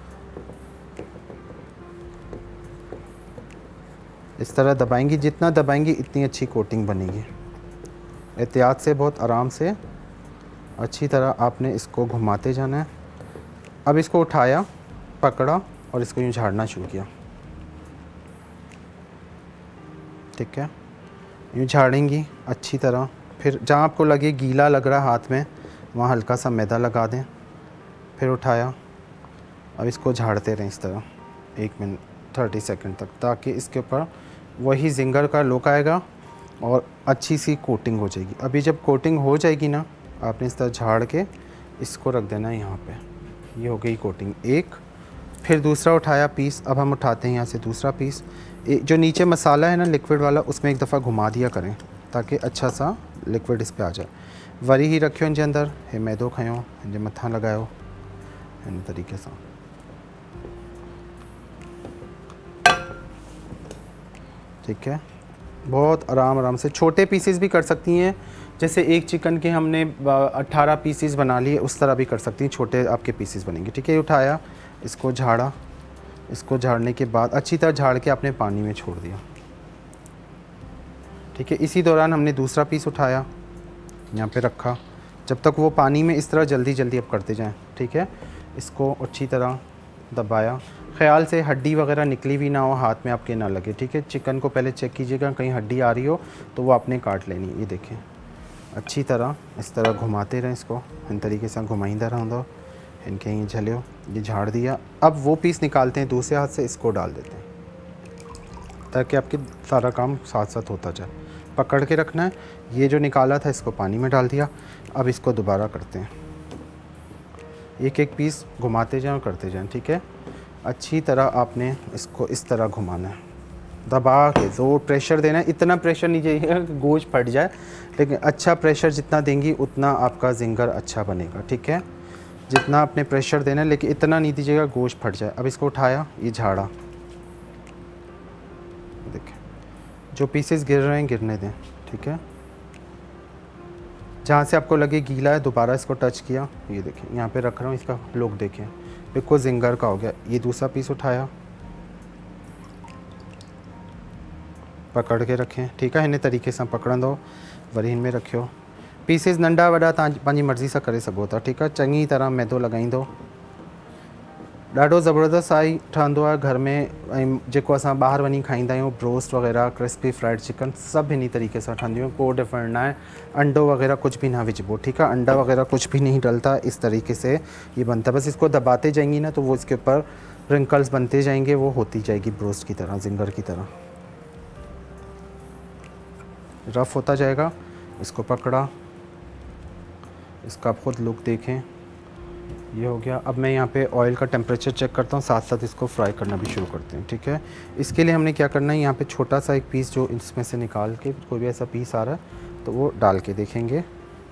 A: इस तरह दबाएंगी, जितना दबाएंगी इतनी अच्छी कोटिंग बनेगी। एहतियात से, बहुत आराम से, अच्छी तरह आपने इसको घुमाते जाना है। अब इसको उठाया, पकड़ा और इसको यूँ झाड़ना शुरू किया, ठीक है। यूँ झाड़ेंगी अच्छी तरह। फिर जहाँ आपको लगे गीला लग रहा हाथ में, वहाँ हल्का सा मैदा लगा दें। फिर उठाया, अब इसको झाड़ते रहें इस तरह 1 मिनट 30 सेकंड तक, ताकि इसके ऊपर वही जिंगर का लुक आएगा और अच्छी सी कोटिंग हो जाएगी। अभी जब कोटिंग हो जाएगी ना, आपने इस तरह झाड़ के इसको रख देना है यहाँ पे। ये हो गई कोटिंग एक। फिर दूसरा उठाया पीस, अब हम उठाते हैं यहाँ से दूसरा पीस। जो नीचे मसाला है ना लिक्विड वाला, उसमें एक दफ़ा घुमा दिया करें ताकि अच्छा सा लिक्विड इस पे आ जाए। वरी ही रखियो इनके अंदर, हे मैदो खयो, इनके मथा लगायो इन तरीके से, ठीक है। बहुत आराम से छोटे पीसेस भी कर सकती हैं, जैसे एक चिकन के हमने 18 पीसेस बना लिए, उस तरह भी कर सकती हैं, छोटे आपके पीसेस बनेंगे, ठीक है। उठाया, इसको झाड़ा, इसको झाड़ने के बाद अच्छी तरह झाड़ के आपने पानी में छोड़ दिया, ठीक है। इसी दौरान हमने दूसरा पीस उठाया, यहाँ पे रखा, जब तक वो पानी में इस तरह जल्दी अब करते जाएं, ठीक है। इसको अच्छी तरह दबाया, ख्याल से हड्डी वगैरह निकली भी ना हो, हाथ में आपके ना लगे, ठीक है। चिकन को पहले चेक कीजिएगा, कहीं हड्डी आ रही हो तो वो आपने काट लेनी। ये देखें, अच्छी तरह इस तरह घुमाते रहें इसको, इन तरीके से घुमाइंदा रहंदो, इनके ही झलियो, ये झाड़ दिया। अब वो पीस निकालते हैं दूसरे हाथ से, इसको डाल देते हैं ताकि आपके सारा काम साथ साथ होता जाए। पकड़ के रखना है। ये जो निकाला था इसको पानी में डाल दिया। अब इसको दोबारा करते हैं, एक एक पीस घुमाते जाएं और करते जाएं, ठीक है। अच्छी तरह आपने इसको इस तरह घुमाना है, दबा के ज़ोर प्रेशर देना है। इतना प्रेशर नहीं चाहिए कि गोश्त फट जाए, लेकिन अच्छा प्रेशर जितना देंगी उतना आपका जिंगर अच्छा बनेगा, ठीक है। जितना आपने प्रेशर देना है, लेकिन इतना नहीं दीजिएगा गोश्त फट जाए। अब इसको उठाया, ये झाड़ा, देखें जो पीसेस गिर रहे हैं गिरने दें, ठीक है। जहाँ से आपको लगे गीला है दोबारा इसको टच किया, ये देखें यहाँ पे रख रहा हूँ, इसका लुक देखें बिल्कुल जिंगर का हो गया। ये दूसरा पीस उठाया, पकड़ के रखें, ठीक है। इन्हें तरीके से पकड़ंदो, वरी इनमें रखियो। पीसेस नंढा वॾा तव्हां पंहिंजी मर्ज़ी सां करे सघो था, ठीक आहे। चङी तरह मैदो लॻाईंदो, ॾाढो ज़बरदस्त आई ठहंदो आहे घर में। ऐं जेको असां ॿाहिरि वञी खाईंदा आहियूं, ब्रोस्ट वग़ैरह, क्रिस्पी फ्राइड चिकन, सभु इन्हीं तरीके से ठहंदियूं। को डिफरेंट ना है, अंडो वगैरह कुछ भी ना विझबो, ठीक है। अंडा वगैरह कुछ भी नहीं डलता, इस तरीके से ये बनता है। बस इसको दबाते जाएंगी ना तो वो इसके ऊपर रिंकल्स बनते जाएंगे, वो होती जाएगी ब्रोस्ट की तरह, जिंगर की तरह रफ़ होता जाएगा। इसको पकड़ा, इसका आप ख़ुद लुक देखें, ये हो गया। अब मैं यहाँ पे ऑयल का टेम्परेचर चेक करता हूँ, साथ साथ इसको फ्राई करना भी शुरू करते हैं, ठीक है। इसके लिए हमने क्या करना है, यहाँ पे छोटा सा एक पीस जो इसमें से निकाल के, कोई भी ऐसा पीस आ रहा है तो वो डाल के देखेंगे।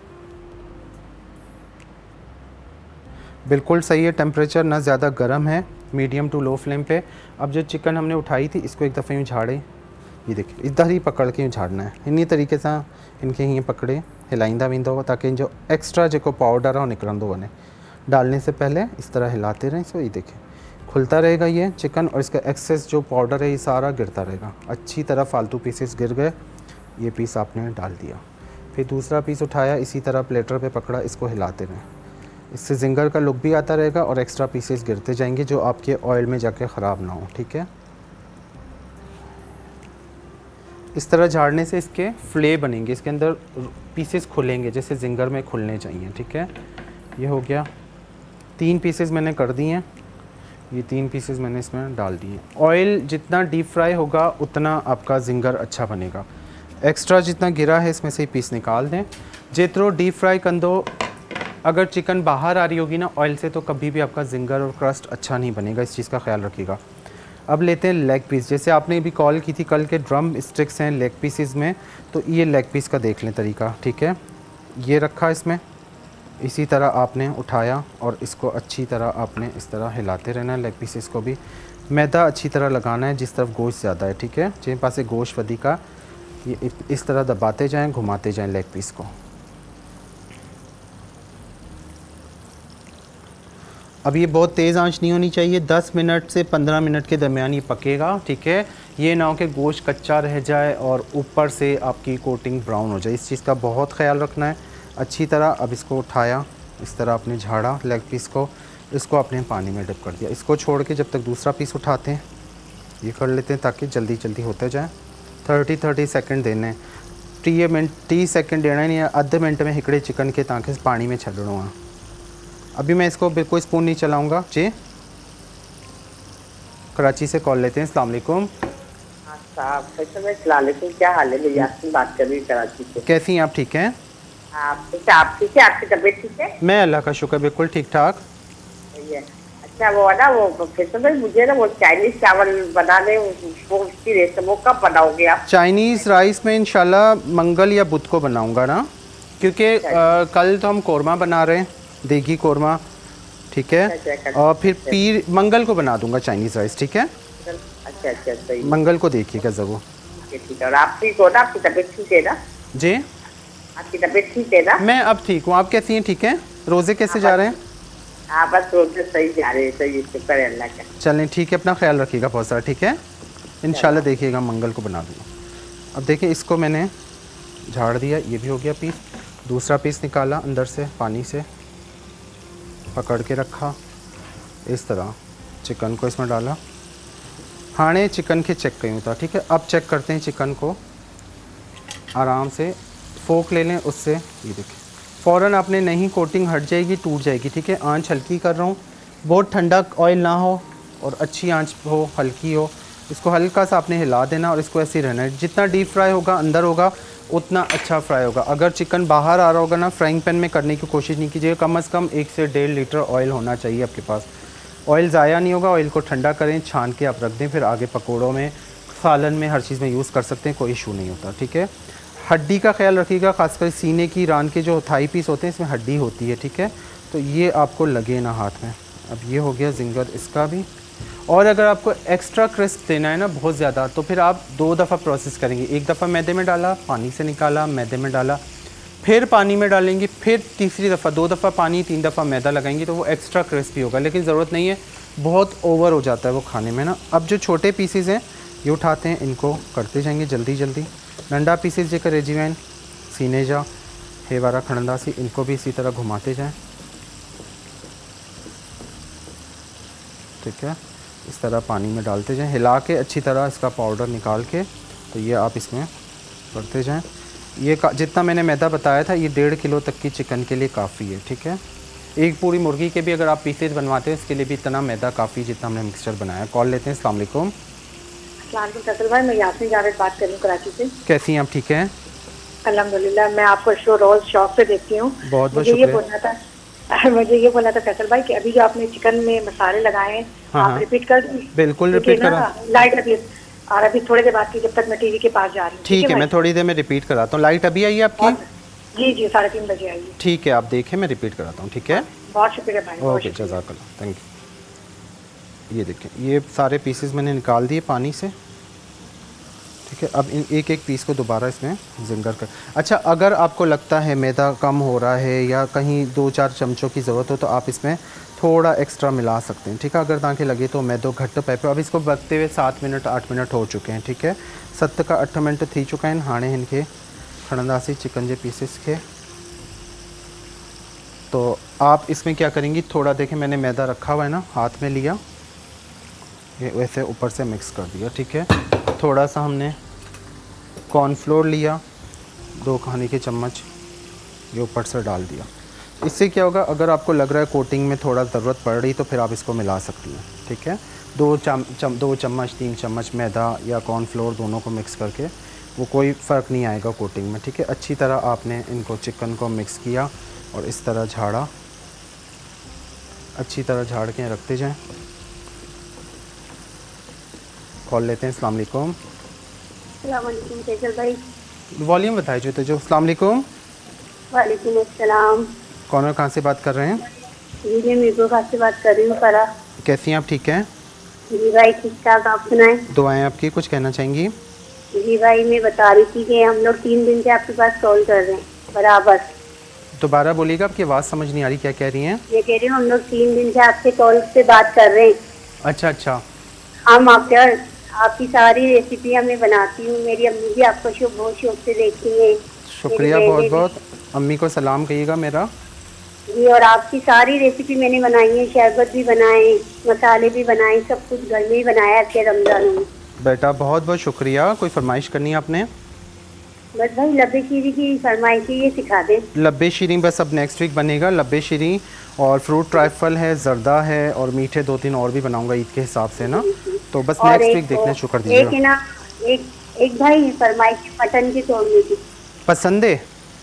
A: बिल्कुल सही है टेम्परेचर, ना ज़्यादा गर्म है, मीडियम टू लो फ्लेम पे। अब जो चिकन हमने उठाई थी इसको एक दफ़े यूँ झाड़े, ये देखिए इधर ही पकड़ के यूँ झाड़ना है, इन्हीं तरीके से इनके ही पकड़े हिलाइंदा वींदा हो ताकि जो एक्स्ट्रा जो पाउडर है वो निकलंदो वने। डालने से पहले इस तरह हिलाते रहें। सो ये देखें खुलता रहेगा ये चिकन और इसका एक्सेस जो पाउडर है ये सारा गिरता रहेगा। अच्छी तरह फालतू पीसेस गिर गए, ये पीस आपने डाल दिया। फिर दूसरा पीस उठाया, इसी तरह प्लेटर पे पकड़ा, इसको हिलाते रहें। इससे जिंगर का लुक भी आता रहेगा और एक्स्ट्रा पीसेस गिरते जाएंगे जो आपके ऑयल में जाके ख़राब ना हो, ठीक है। इस तरह झाड़ने से इसके फ्ले बनेंगे, इसके अंदर पीसेस खुलेंगे जैसे जिंगर में खुलने चाहिए, ठीक है। ये हो गया, 3 पीसेस मैंने कर दिए हैं, ये 3 पीसेस मैंने इसमें डाल दिए। ऑयल जितना डीप फ्राई होगा उतना आपका जिंगर अच्छा बनेगा। एक्स्ट्रा जितना गिरा है इसमें से पीस निकाल दें। जेतरो डीप फ्राई कंदो, अगर चिकन बाहर आ रही होगी ना ऑयल से तो कभी भी आपका जिंगर और क्रस्ट अच्छा नहीं बनेगा, इस चीज़ का ख्याल रखिएगा। अब लेते हैं लेग पीस। जैसे आपने भी कॉल की थी कल के ड्रम स्टिक्स हैं लेग पीसेस में, तो ये लेग पीस का देख लें तरीका, ठीक है। ये रखा इसमें, इसी तरह आपने उठाया और इसको अच्छी तरह आपने इस तरह हिलाते रहना है। लेग पीसेस को भी मैदा अच्छी तरह लगाना है जिस तरफ गोश्त ज़्यादा है, ठीक है। जिन पास गोश्त वधी का ये इस तरह दबाते जाएं, घुमाते जाएं लेग पीस को। अब ये बहुत तेज़ आंच नहीं होनी चाहिए, 10 मिनट से 15 मिनट के दरमियान ये पकेगा, ठीक है। ये ना हो कि गोश्त कच्चा रह जाए और ऊपर से आपकी कोटिंग ब्राउन हो जाए, इस चीज़ का बहुत ख्याल रखना है अच्छी तरह। अब इसको उठाया, इस तरह आपने झाड़ा लेग पीस को, इसको आपने पानी में डिप कर दिया। इसको छोड़ के जब तक दूसरा पीस उठाते हैं ये कर लेते हैं ताकि जल्दी जल्दी होते जाए। 30 सेकंड देने, 30 सेकंड देना नहीं है, आधे मिनट में हिकड़े चिकन के ताकि पानी में छड़ना है। अभी मैं इसको बिल्कुल स्पून नहीं चलाऊंगा जी। कराची से कॉल लेते हैं। अस्सलाम वालेकुम।
B: क्या हाल है भैया? आपसे बात कर रही कराची से।
A: कैसी हैं आप? ठीक हैं
B: आप ठीक है? आपकी तबीयत ठीक है?
A: मैं अल्लाह का शुक्र बिल्कुल ठीक ठाक।
B: अच्छा वो ना वो फैसल भाई मुझे ना वो चाइनीज़ चावल बनाने वो उसकी रेसिपी वो कब बनाओगे आप?
A: चाइनीज़ राइस में इंशाल्लाह मंगल या बुध को बनाऊंगा ना, क्योंकि कल तो हम कोरमा बना रहे हैं, देगी कोरमा, ठीक है। और फिर पीर मंगल को बना दूंगा चाइनीज़ राइस, ठीक है।
B: अच्छा सही,
A: मंगल को देखिएगा ज़रूर।
B: ठीक है। और आप ठीक हो ना? आपकी तबीयत ठीक है ना?
A: जी
B: आपकी तबीयत ठीक है ना?
A: मैं अब ठीक हूँ, आप कैसी हैं? ठीक है। रोज़े कैसे जा रहे हैं?
B: हाँ बस रोज़े सही जा रहे हैं, सही शुक्र है अल्लाह का।
A: चलें ठीक है, अपना ख्याल रखिएगा बहुत सारा, ठीक है। इंशाल्लाह देखिएगा मंगल को बना दूँगा। अब देखिए इसको मैंने झाड़ दिया, ये भी हो गया पीस। दूसरा पीस निकाला अंदर से, पानी से पकड़ के रखा, इस तरह चिकन को इसमें डाला। हाणे चिकन के चेक कयूँ था, ठीक है। अब चेक करते हैं चिकन को, आराम से फोक ले लें उससे, ये देखिए फ़ौरन आपने नहीं, कोटिंग हट जाएगी, टूट जाएगी, ठीक है। आंच हल्की कर रहा हूँ, बहुत ठंडा ऑयल ना हो और अच्छी आंच हो, हल्की हो। इसको हल्का सा आपने हिला देना और इसको ऐसे ही रहना है। जितना डीप फ्राई होगा अंदर होगा उतना अच्छा फ्राई होगा। अगर चिकन बाहर आ रहा होगा ना, फ्राइंग पैन में करने की कोशिश नहीं कीजिएगा। कम से कम 1 से 1.5 लीटर ऑयल होना चाहिए आपके पास। ऑयल ज़ाया नहीं होगा, ऑयल को ठंडा करें, छान के आप रख दें, फिर आगे पकौड़ों में, सालन में, हर चीज़ में यूज़ कर सकते हैं, कोई इशू नहीं होता, ठीक है। हड्डी का ख्याल रखिएगा, खासकर सीने की, रान के जो थाई पीस होते हैं इसमें हड्डी होती है, ठीक है। तो ये आपको लगे ना हाथ में। अब ये हो गया जिंगर इसका भी। और अगर आपको एक्स्ट्रा क्रिस्प देना है ना बहुत ज़्यादा, तो फिर आप 2 दफ़ा प्रोसेस करेंगे। एक दफ़ा मैदे में डाला, पानी से निकाला, मैदे में डाला, फिर पानी में डालेंगे, फिर तीसरी दफ़ा 2 दफ़ा पानी, 3 दफ़ा मैदा लगाएंगे, तो वो एक्स्ट्रा क्रिस्पी होगा। लेकिन ज़रूरत नहीं है, बहुत ओवर हो जाता है वो खाने में ना। अब जो छोटे पीसेस हैं ये उठाते हैं, इनको करते जाएंगे जल्दी जल्दी। नंढा पीसेस जेकर रेजीवैन सीने जा हे वारा खड़ंदा सी, इनको भी इसी तरह घुमाते जाएं, ठीक है। इस तरह पानी में डालते जाएं, हिला के अच्छी तरह इसका पाउडर निकाल के, तो ये आप इसमें करते जाएं। ये जितना मैंने मैदा बताया था ये 1.5 किलो तक की चिकन के लिए काफ़ी है, ठीक है। एक पूरी मुर्गी के भी अगर आप पीसेज बनवाते हैं इसके लिए भी इतना मैदा काफ़ी जितना हमने मिक्सचर बनाया। कॉल लेते हैं। अस्सलाम वालेकुम।
B: फैसल भाई, मैं यास्मीन जावेद बात कर रही हूँ कराची से।
A: कैसी हैं आप? ठीक हैं
C: अल्हम्दुलिल्लाह, मैं आपको शो रोज शौक से देखती हूँ।
A: बहुत बहुत
C: शुक्रिया। मुझे ये बोलना था फैसल भाई कि अभी जो आपने चिकन में मसाले लगाए हैं, आप रिपीट कर दें।
A: बिल्कुल रिपीट करा।
C: लाइट अभी, और अभी थोड़ी देर बाद की, जब तक मैं टीवी के पास जा रही हूँ।
A: ठीक है, मैं थोड़ी देर में रिपीट कराता हूँ। लाइट अभी आई है आपकी?
C: जी जी, 3:30 बजे आई है।
A: ठीक है, आप देखें, मैं रिपीट कराता हूँ। ठीक है,
C: बहुत शुक्रिया भाई।
A: ओके, जज़ाकल्लाह, थैंक यू। ये देखें, ये सारे पीसेस मैंने निकाल दिए पानी से। ठीक है, अब इन एक एक पीस को दोबारा इसमें जिंगर कर। अच्छा, अगर आपको लगता है मैदा कम हो रहा है या कहीं 2-4 चमचों की ज़रूरत हो तो आप इसमें थोड़ा एक्स्ट्रा मिला सकते हैं। ठीक है, अगर तव्हांखे लगे तो मैदो घट पए पियो। अब इसको बकते हुए 7 मिनट 8 मिनट हो चुके हैं। ठीक है, 7 का 8 मिनट थी चुका है। हाणे इनके खणंदासीं चिकन के पीसेस के। तो आप इसमें क्या करेंगी, थोड़ा देखें मैंने मैदा रखा हुआ है ना, हाथ में लिया, ये वैसे ऊपर से मिक्स कर दिया। ठीक है, थोड़ा सा हमने कॉर्नफ्लोर लिया, 2 खाने के चम्मच, ये ऊपर से डाल दिया। इससे क्या होगा, अगर आपको लग रहा है कोटिंग में थोड़ा ज़रूरत पड़ रही तो फिर आप इसको मिला सकती हैं। ठीक है, 2 चम्मच 3 चम्मच मैदा या कॉर्नफ्लोर दोनों को मिक्स करके, वो कोई फ़र्क नहीं आएगा कोटिंग में। ठीक है, अच्छी तरह आपने इनको चिकन को मिक्स किया और इस तरह झाड़ा, अच्छी तरह झाड़ के रखते जाएं। कॉल लेते हैं। अस्सलाम वालेकुम।
D: अस्सलाम वालेकुम फैसल भाई।
A: वॉल्यूम बताइए जो। अस्सलाम वालेकुम।
D: वालेकुम अस्सलाम।
A: कौन और कहाँ से बात कर रहे हैं?
D: जी मैं मीरपुर से बात कर रही हूँ। फरा।
A: कैसी हैं आप? ठीक हैं
D: जी भाई, ठीक ठाक। आप सुनाएं।
A: दुआएं आपकी। कुछ कहना चाहेंगी?
D: जी भाई, मैं बता रही थी कि हम लोग 3 दिन से आपके पास कॉल कर रहे हैं बराबर।
A: दोबारा बोलिएगा, आपकी आवाज़ समझ नहीं आ रही, क्या कह रही हैं?
D: ये कह रही हूँ हम लोग 3 दिन से आपसे कॉल से बात कर रहे हैं।
A: अच्छा अच्छा।
D: हम आपकी सारी रेसिपी मैं बनाती हूँ। मेरी अम्मी भी आपको बहुत शौक से देखती है।
A: शुक्रिया बहुत बहुत। अम्मी को सलाम कहिएगा मेरा।
D: जी, और आपकी सारी रेसिपी मैंने बनाई है। शरबत भी बनाए, मसाले भी बनाए, सब कुछ घर में ही बनाया है रमज़ान में।
A: बेटा बहुत बहुत शुक्रिया। कोई फरमाइश करनी है आपने?
D: बस भाई लब्बे शीरी की फरमाइश ये सिखा दें।
A: लब्बे शीरी बस अब नेक्स्ट वीक बनेगा। लब्बे शीरी और फ्रूट ट्राइफल है, जर्दा है, और मीठे 2-3 और भी बनाऊंगा ईद के हिसाब से ना। तो बस नेक्स्ट वीक देखने शुरू कर दीजिएगा।
D: एक ना एक भाई फरमाइश मटन की तोड़ने की
A: पसंद है।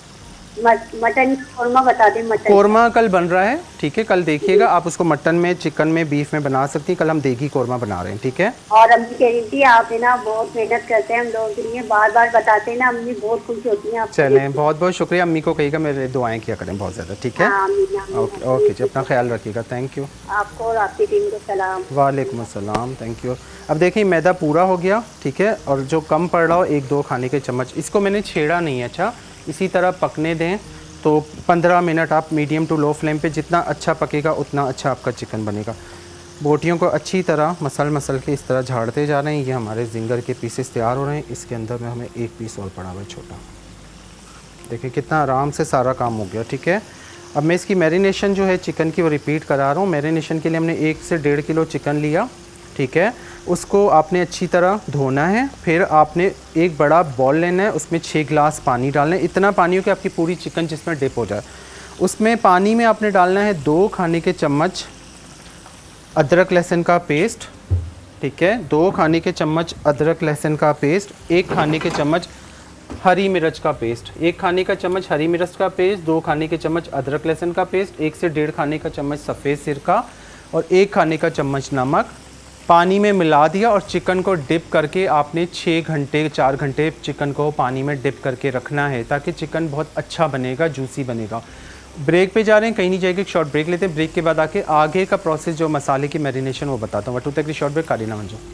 D: मटन कोरमा बता दें। मटन
A: कोरमा कल बन रहा है। ठीक है, कल देखिएगा आप उसको मटन में, चिकन में, बीफ में बना सकती हैं। कल हम देगी कोरमा बना रहे हैं। ठीक है,
D: और अम्मी कह रही थी आप है ना बहुत मेहनत करते हैं हम लोगों के लिए, बार बार बताते हैं ना, अम्मी बहुत खुश होती हैं।
A: चलें, बहुत बहुत शुक्रिया। अम्मी को कहिएगा मेरे दुआएं किया करें बहुत ज़्यादा। ठीक है, ओके ओके जी, अपना ख्याल रखिएगा। Thank you.
D: आपको और आपकी टीम को सलाम।
A: वालेकुम अस्सलाम, थैंक यू। अब देखिए मैदा पूरा हो गया। ठीक है, और जो कम पड़ रहा हो 1-2 खाने के चम्मच, इसको मैंने छेड़ा नहीं है। अच्छा, इसी तरह पकने दें। तो 15 मिनट आप मीडियम टू लो फ्लेम पे, जितना अच्छा पकेगा उतना अच्छा आपका चिकन बनेगा। बोटियों को अच्छी तरह मसल के इस तरह झाड़ते जा रहे हैं। ये हमारे जिंगर के पीसेस तैयार हो रहे हैं। इसके अंदर में हमें 1 पीस और पड़ा हुआ है छोटा। देखिए कितना आराम से सारा काम हो गया। ठीक है, अब मैं इसकी मैरिनेशन जो है चिकन की वो रिपीट करा रहा हूँ। मैरिनेशन के लिए हमने 1 से 1.5 किलो चिकन लिया। ठीक है, उसको आपने अच्छी तरह धोना है। फिर आपने एक बड़ा बॉल लेना है, उसमें 6 गिलास पानी डालना है। इतना पानी हो कि आपकी पूरी चिकन जिसमें डिप हो जाए। उसमें पानी में आपने डालना है 2 खाने के चम्मच अदरक लहसुन का पेस्ट। ठीक है, 2 खाने के चम्मच अदरक लहसुन का पेस्ट, 1 खाने के चम्मच हरी मिर्च का पेस्ट, 1 खाने का चम्मच हरी मिर्च का पेस्ट, 2 खाने के चम्मच अदरक लहसुन का पेस्ट, 1 से 1.5 खाने का चम्मच सफ़ेद सिरका और 1 खाने का चम्मच नमक पानी में मिला दिया। और चिकन को डिप करके आपने 4 घंटे चिकन को पानी में डिप करके रखना है, ताकि चिकन बहुत अच्छा बनेगा, जूसी बनेगा। ब्रेक पे जा रहे हैं, कहीं नहीं जाएगी, एक शॉर्ट ब्रेक लेते हैं। ब्रेक के बाद आके आगे का प्रोसेस जो मसाले की मैरिनेशन वो बताता हूँ। वटू तक की शॉर्ट ब्रेक काली ना मंजो।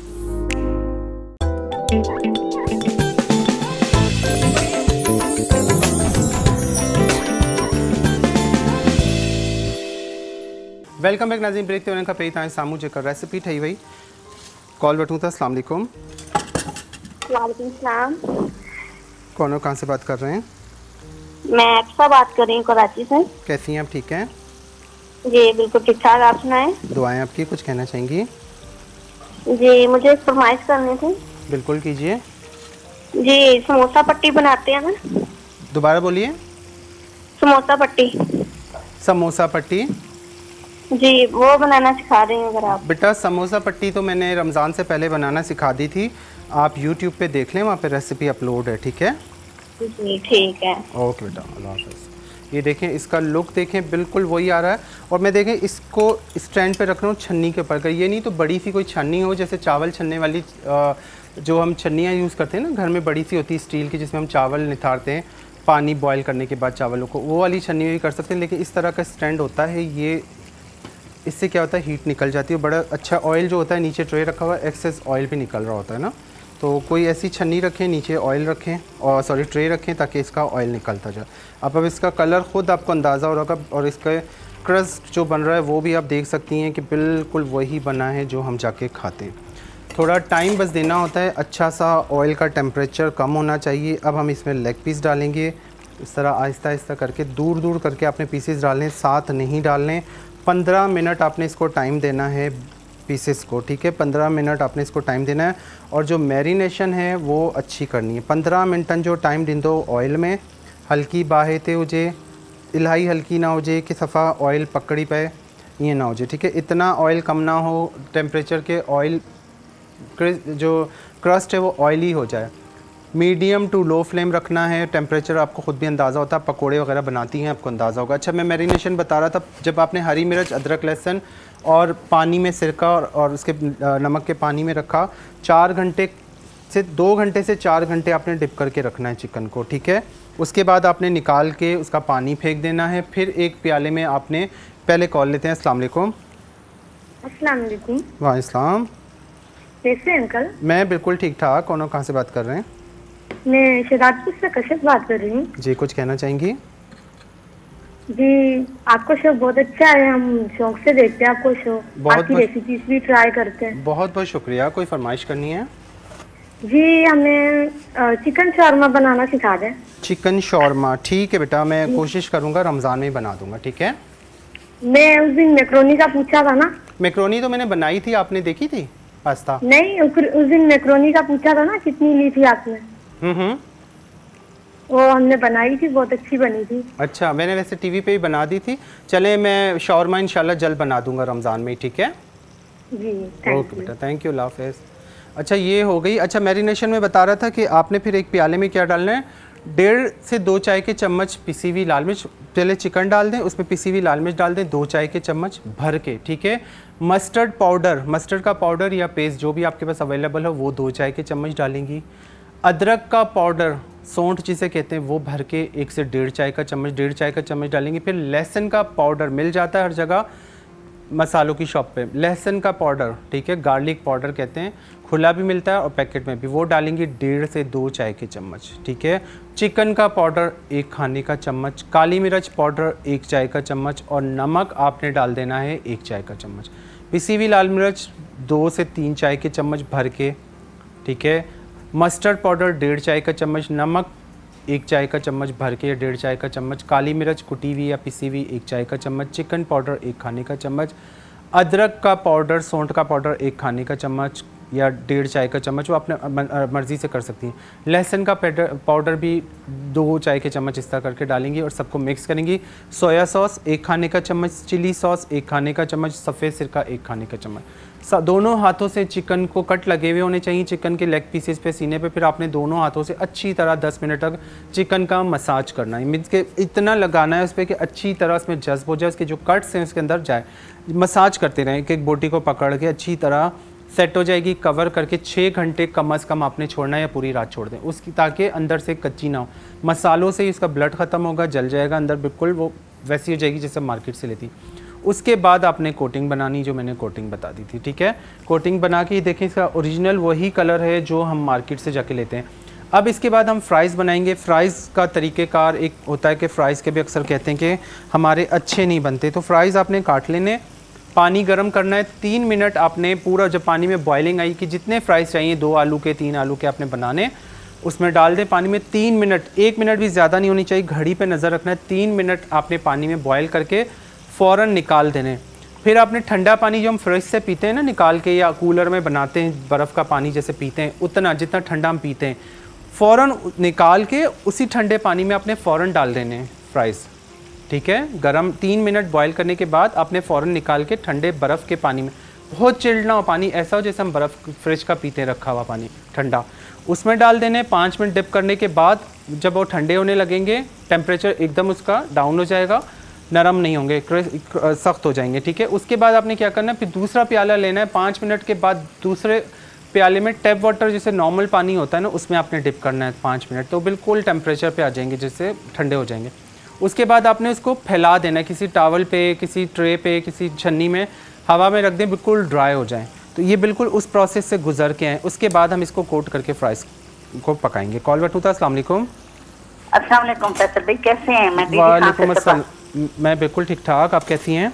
A: वेलकम बैक नाज़रीन। ब्रेक ते वञण खां पहिरीं तव्हांजे साम्हूं जेका रेसिपी ठही वई, कॉल वठूं था। अस्सलाम वालेकुम।
D: वालेकुम सलाम।
A: कौन और कहाँ से बात कर रहे हैं?
D: मैं अक्सा बात कर रही हूँ कराची से।
A: कैसी हैं आप? ठीक हैं
D: जी बिल्कुल ठीक ठाक। आप सुनाएं।
A: दुआएं आपकी। कुछ कहना चाहेंगी?
D: जी मुझे फरमाइश करनी थी।
A: बिल्कुल कीजिए
D: जी। समोसा पट्टी बनाते हैं ना?
A: दोबारा बोलिए।
D: समोसा पट्टी।
A: समोसा पट्टी
D: जी, वो बनाना सिखा रही हूँ अगर आप।
A: बेटा समोसा पट्टी तो मैंने रमज़ान से पहले बनाना सिखा दी थी। आप YouTube पे देख लें, वहाँ पे रेसिपी अपलोड है। ठीक है,
C: जी ठीक है।
A: ओके बेटा, अल्लाह हाफ़िज़। ये देखें, इसका लुक देखें, बिल्कुल वही आ रहा है। और मैं देखें इसको स्टैंड पे रख रहा हूँ छन्नी के ऊपर। ये नहीं तो बड़ी सी कोई छन्नी हो, जैसे चावल छन्ने वाली जो हम छन्नियाँ यूज़ करते हैं ना घर में, बड़ी सी होती है स्टील की, जिसमें हम चावल निथारते हैं पानी बॉयल करने के बाद चावलों को, वो वाली छन्नी में भी कर सकते हैं। लेकिन इस तरह का स्टैंड होता है ये, इससे क्या होता है हीट निकल जाती है, बड़ा अच्छा ऑयल जो होता है नीचे ट्रे रखा हुआ है, एक्सेस ऑयल भी निकल रहा होता है ना, तो कोई ऐसी छन्नी रखें, नीचे ऑयल रखें और सॉरी ट्रे रखें ताकि इसका ऑयल निकलता जाए। अब इसका कलर ख़ुद आपको अंदाज़ा हो रहा होगा, और इसका क्रस्ट जो बन रहा है वो भी आप देख सकती हैं कि बिल्कुल वही बना है जो हम जाके खाते हैं। थोड़ा टाइम बस देना होता है, अच्छा सा ऑयल का टेम्परेचर कम होना चाहिए। अब हम इसमें लेग पीस डालेंगे, इस तरह आहिस्ता आहिस्ता करके दूर दूर करके आपने पीसेस डालने, साथ नहीं डालने। 15 मिनट आपने इसको टाइम देना है पीसेस को, ठीक है, 15 मिनट आपने इसको टाइम देना है। और जो मैरिनेशन है वो अच्छी करनी है। 15 मिनटन जो टाइम दिन दो ऑयल में, हल्की बाहे ते हुजे, इलाही हल्की ना हो जाए कि सफ़ा ऑयल पकड़ी पे, ये ना हो जाए, ठीक है। इतना ऑयल कम ना हो टेम्परेचर के, ऑयल जो क्रस्ट है वो ऑयली हो जाए। मीडियम टू लो फ्लेम रखना है। टेम्परेचर आपको ख़ुद भी अंदाज़ा होता है, पकोड़े वगैरह बनाती हैं आपको अंदाज़ा होगा। अच्छा, मैं मैरिनेशन बता रहा था, जब आपने हरी मिर्च, अदरक, लहसुन और पानी में सिरका और उसके नमक के पानी में रखा, 4 घंटे से 2 घंटे से 4 घंटे आपने डिप करके रखना है चिकन को, ठीक है। उसके बाद आपने निकाल के उसका पानी फेंक देना है। फिर एक प्याले में आपने, पहले कॉल लेते हैं। अस्सलाम वालेकुम।
C: अस्सलाम वालेकुम।
A: वालेकुम।
C: कैसे अंकल?
A: मैं बिल्कुल ठीक ठाक। कौन और कहाँ से बात कर रहे हैं?
C: मैं शहजादपुर से कशिश बात कर रही हूँ।
A: जी, कुछ कहना चाहेंगी?
C: जी, आपको शो बहुत अच्छा है, हम शौक से देखते हैं आपको शो, आपकी रेसिपीज भी ट्राई करते हैं।
A: बहुत बहुत शुक्रिया। कोई फरमाइश करनी है?
C: जी, हमें चिकन शॉर्मा बनाना सिखा दें।
A: चिकन शॉर्मा, ठीक है बेटा, मैं कोशिश करूँगा रमज़ान में ही बना दूँगा, ठीक है।
C: मैं उस दिन मैक्रोनी का पूछा था ना।
A: मैक्रोनी तो मैंने बनाई थी, आपने देखी थी? पास्ता
C: नहीं, उस दिन मैक्रोनी का पूछा था ना, कितनी ली थी आपने? वो हमने बनाई थी, बहुत अच्छी बनी थी। अच्छा,
A: मैंने वैसे टीवी पे ही बना दी थी। चले, मैं शॉर्मा इंशाल्लाह जल्द बना दूंगा रमज़ान में, ठीक है
C: जी।
A: ओके बेटा, थैंक यू, अल्लाह हाफ़िज़। अच्छा, ये हो गई। अच्छा, मैरिनेशन में बता रहा था कि आपने फिर एक प्याले में क्या डालना है, 1.5 से 2 चाय के चम्मच पिसी हुई लाल मिर्च, पहले चिकन डाल दें, उसमें पिसी हुई लाल मिर्च डाल दें 2 चाय के चम्मच भर के, ठीक है। मस्टर्ड पाउडर, मस्टर्ड का पाउडर या पेस्ट जो भी आपके पास अवेलेबल हो वो 2 चाय के चम्मच डालेंगी। अदरक का पाउडर, सौंठ जिसे कहते हैं, वो भर के 1 से 1.5 चाय का चम्मच, 1.5 चाय का चम्मच डालेंगे। फिर लहसुन का पाउडर मिल जाता है हर जगह मसालों की शॉप पे, लहसुन का पाउडर, ठीक है, गार्लिक पाउडर कहते हैं, खुला भी मिलता है और पैकेट में भी, वो डालेंगे 1.5 से 2 चाय के चम्मच, ठीक है। चिकन का पाउडर 1 खाने का चम्मच, काली मिर्च पाउडर 1 चाय का चम्मच, और नमक आपने डाल देना है 1 चाय का चम्मच। पिसी हुई लाल मिर्च 2 से 3 चाय के चम्मच भर के, ठीक है। मस्टर्ड पाउडर 1.5 चाय का चम्मच, नमक 1 चाय का चम्मच भर के या 1.5 चाय का चम्मच, काली मिर्च कुटी हुई या पिसी हुई 1 चाय का चम्मच, चिकन पाउडर 1 खाने का चम्मच, अदरक का पाउडर, सौंठ का पाउडर 1 खाने का चम्मच या 1.5 चाय का चम्मच, वो अपने मर्ज़ी से कर सकती हैं। लहसुन का पाउडर भी 2 चाय के चम्मच इस तरह करके डालेंगी और सबको मिक्स करेंगी। सोया सॉस 1 खाने का चम्मच, चिली सॉस 1 खाने का चम्मच, सफ़ेद सिरका 1 खाने का चम्मच। दोनों हाथों से चिकन को कट लगे हुए होने चाहिए चिकन के लेग पीसेस पे, सीने पे। फिर आपने दोनों हाथों से अच्छी तरह 10 मिनट तक चिकन का मसाज करना है, मीन्स के इतना लगाना है उस पर कि अच्छी तरह उसमें जज्ब हो जाए, उसके जो कट्स हैं उसके अंदर जाए। मसाज करते रहें, एक एक बोटी को पकड़ के अच्छी तरह सेट हो जाएगी। कवर करके 6 घंटे कम अज़ कम आपने छोड़ना है या पूरी रात छोड़ दें उसकी, ताकि अंदर से कच्ची ना हो। मसालों से इसका ब्लड ख़त्म होगा, जल जाएगा अंदर, बिल्कुल वो वैसी हो जाएगी जैसे मार्केट से लेती। उसके बाद आपने कोटिंग बनानी, जो मैंने कोटिंग बता दी थी, ठीक है। कोटिंग बना के देखें, इसका ओरिजिनल वही कलर है जो हम मार्केट से जाके लेते हैं। अब इसके बाद हम फ़्राइज़ बनाएंगे। फ़्राइज़ का तरीक़ेकार एक होता है कि फ़्राइज़ के भी अक्सर कहते हैं कि हमारे अच्छे नहीं बनते, तो फ़्राइज़ आपने काट लेने, पानी गर्म करना है 3 मिनट आपने पूरा, जब पानी में बॉइलिंग आई कि जितने फ़्राइज़ चाहिए 2 आलू के 3 आलू के आपने बनाने, उसमें डाल दें पानी में 3 मिनट, 1 मिनट भी ज़्यादा नहीं होनी चाहिए, घड़ी पे नज़र रखना है। 3 मिनट आपने पानी में बॉयल करके फ़ौरन निकाल देने। फिर आपने ठंडा पानी जो हम फ्रिज से पीते हैं ना निकाल के, या कूलर में बनाते हैं बर्फ़ का पानी जैसे पीते हैं, उतना जितना ठंडा हम पीते हैं, फ़ौरन निकाल के उसी ठंडे पानी में आपने फ़ौरन डाल देने फ़्राइज़, ठीक है। गरम 3 मिनट बॉयल करने के बाद आपने फ़ौरन निकाल के ठंडे बर्फ़ के पानी में, बहुत चिल्ड ना हो पानी, ऐसा हो जैसे हम बर्फ़ फ्रिज का पीते हैं रखा हुआ पानी ठंडा, उसमें डाल देने। 5 मिनट डिप करने के बाद जब वो ठंडे होने लगेंगे, टेम्परेचर एकदम उसका डाउन हो जाएगा, नरम नहीं होंगे, सख्त हो जाएंगे, ठीक है। उसके बाद आपने क्या करना है, फिर दूसरा प्याला लेना है। 5 मिनट के बाद दूसरे प्याले में टैप वाटर जैसे नॉर्मल पानी होता है ना, उसमें आपने डिप करना है 5 मिनट, तो बिल्कुल टेम्परेचर पे आ जाएंगे, जिससे ठंडे हो जाएंगे। उसके बाद आपने उसको फैला देना है किसी टावल पे, किसी ट्रे पे, किसी छन्नी में, हवा में रख दें, बिल्कुल ड्राई हो जाएं। तो ये बिल्कुल उस प्रोसेस से गुजर के आए। उसके बाद हम इसको कोट करके फ्राइज को पकाएंगे। कॉल बटूता, अस्सलाम वालेकुम।
B: अस्सलाम वालेकुम फैसल भाई, कैसे हैं? मैं
A: वालेकुम अस्सलाम, मैं बिल्कुल ठीक ठाक, आप कैसी हैं?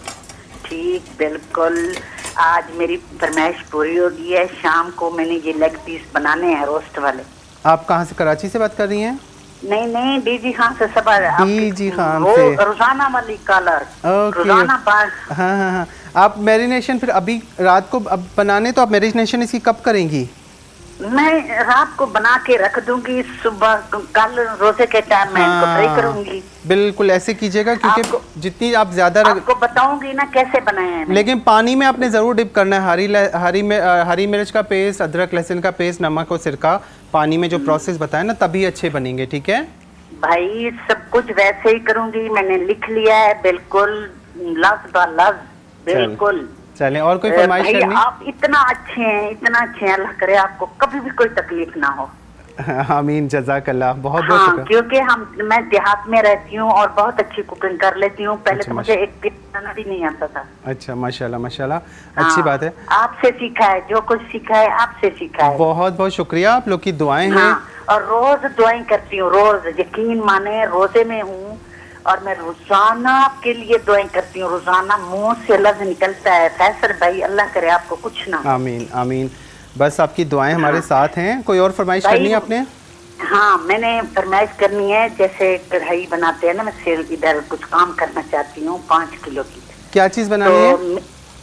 B: ठीक, बिल्कुल। आज मेरी फरमाइश पूरी हो गई है। शाम को मैंने ये लेग पीस बनाने हैं, रोस्ट वाले।
A: आप कहाँ से, कराची से बात कर रही हैं?
B: नहीं, डीजी खान से। सब
A: डीजी खान से,
B: रोजाना वाली कलर,
A: रोजाना बार। हाँ, आप मैरिनेशन फिर अभी रात को अब बनाने, तो आप मैरिनेशन इसकी कब करेंगी?
B: मैं रात को बना के रख दूंगी, सुबह कल रोजे के टाइम मैं इनको फ्राई करूंगी।
A: बिल्कुल ऐसे कीजिएगा, क्योंकि जितनी आप ज्यादा
B: आपको बताऊंगी ना कैसे बनाए हैं।
A: लेकिन पानी में आपने जरूर डिप करना है। हरी मिर्च का पेस्ट, अदरक लहसुन का पेस्ट, नमक और सिरका, पानी में जो प्रोसेस बताया ना, तभी अच्छे बनेंगे, ठीक है
B: भाई। सब कुछ वैसे ही करूंगी, मैंने लिख लिया है, बिल्कुल लफ्ज ब लफ्ज, बिल्कुल।
A: चलें, और कोई फरमाइश करनी?
B: आप इतना अच्छे हैं, इतना अच्छे हैं, अल्लाह करे आपको कभी भी कोई तकलीफ ना हो।
A: आमीन, जज़ाकल्लाह, बहुत बहुत शुक्रिया।
B: क्योंकि मैं देहात में रहती हूँ और बहुत अच्छी कुकिंग कर लेती हूँ। पहले तो मुझे एक बनाना भी नहीं आता था।
A: अच्छा, माशाल्लाह माशाल्लाह, अच्छी बात है।
B: आपसे सीखा है, जो कुछ सीखा है आपसे सीखा है।
A: बहुत बहुत शुक्रिया, आप लोग की दुआएं हैं।
B: और रोज दुआएं करती हूँ, रोज, यकीन माने, रोजे में हूँ और मैं रोजाना आपके लिए दुआएं करती हूँ। रोजाना मुंह से लफ्ज निकलता है, फैसल भाई अल्लाह करे आपको कुछ ना।
A: आमीन आमीन, बस आपकी दुआएं हमारे साथ हैं। कोई और फरमाइश करनी है आपने?
B: हाँ, मैंने फरमाइश करनी है, जैसे कढ़ाई बनाते हैं ना, मैं सेल इधर कुछ काम करना चाहती हूँ 5 किलो की।
A: क्या चीज बनानी है?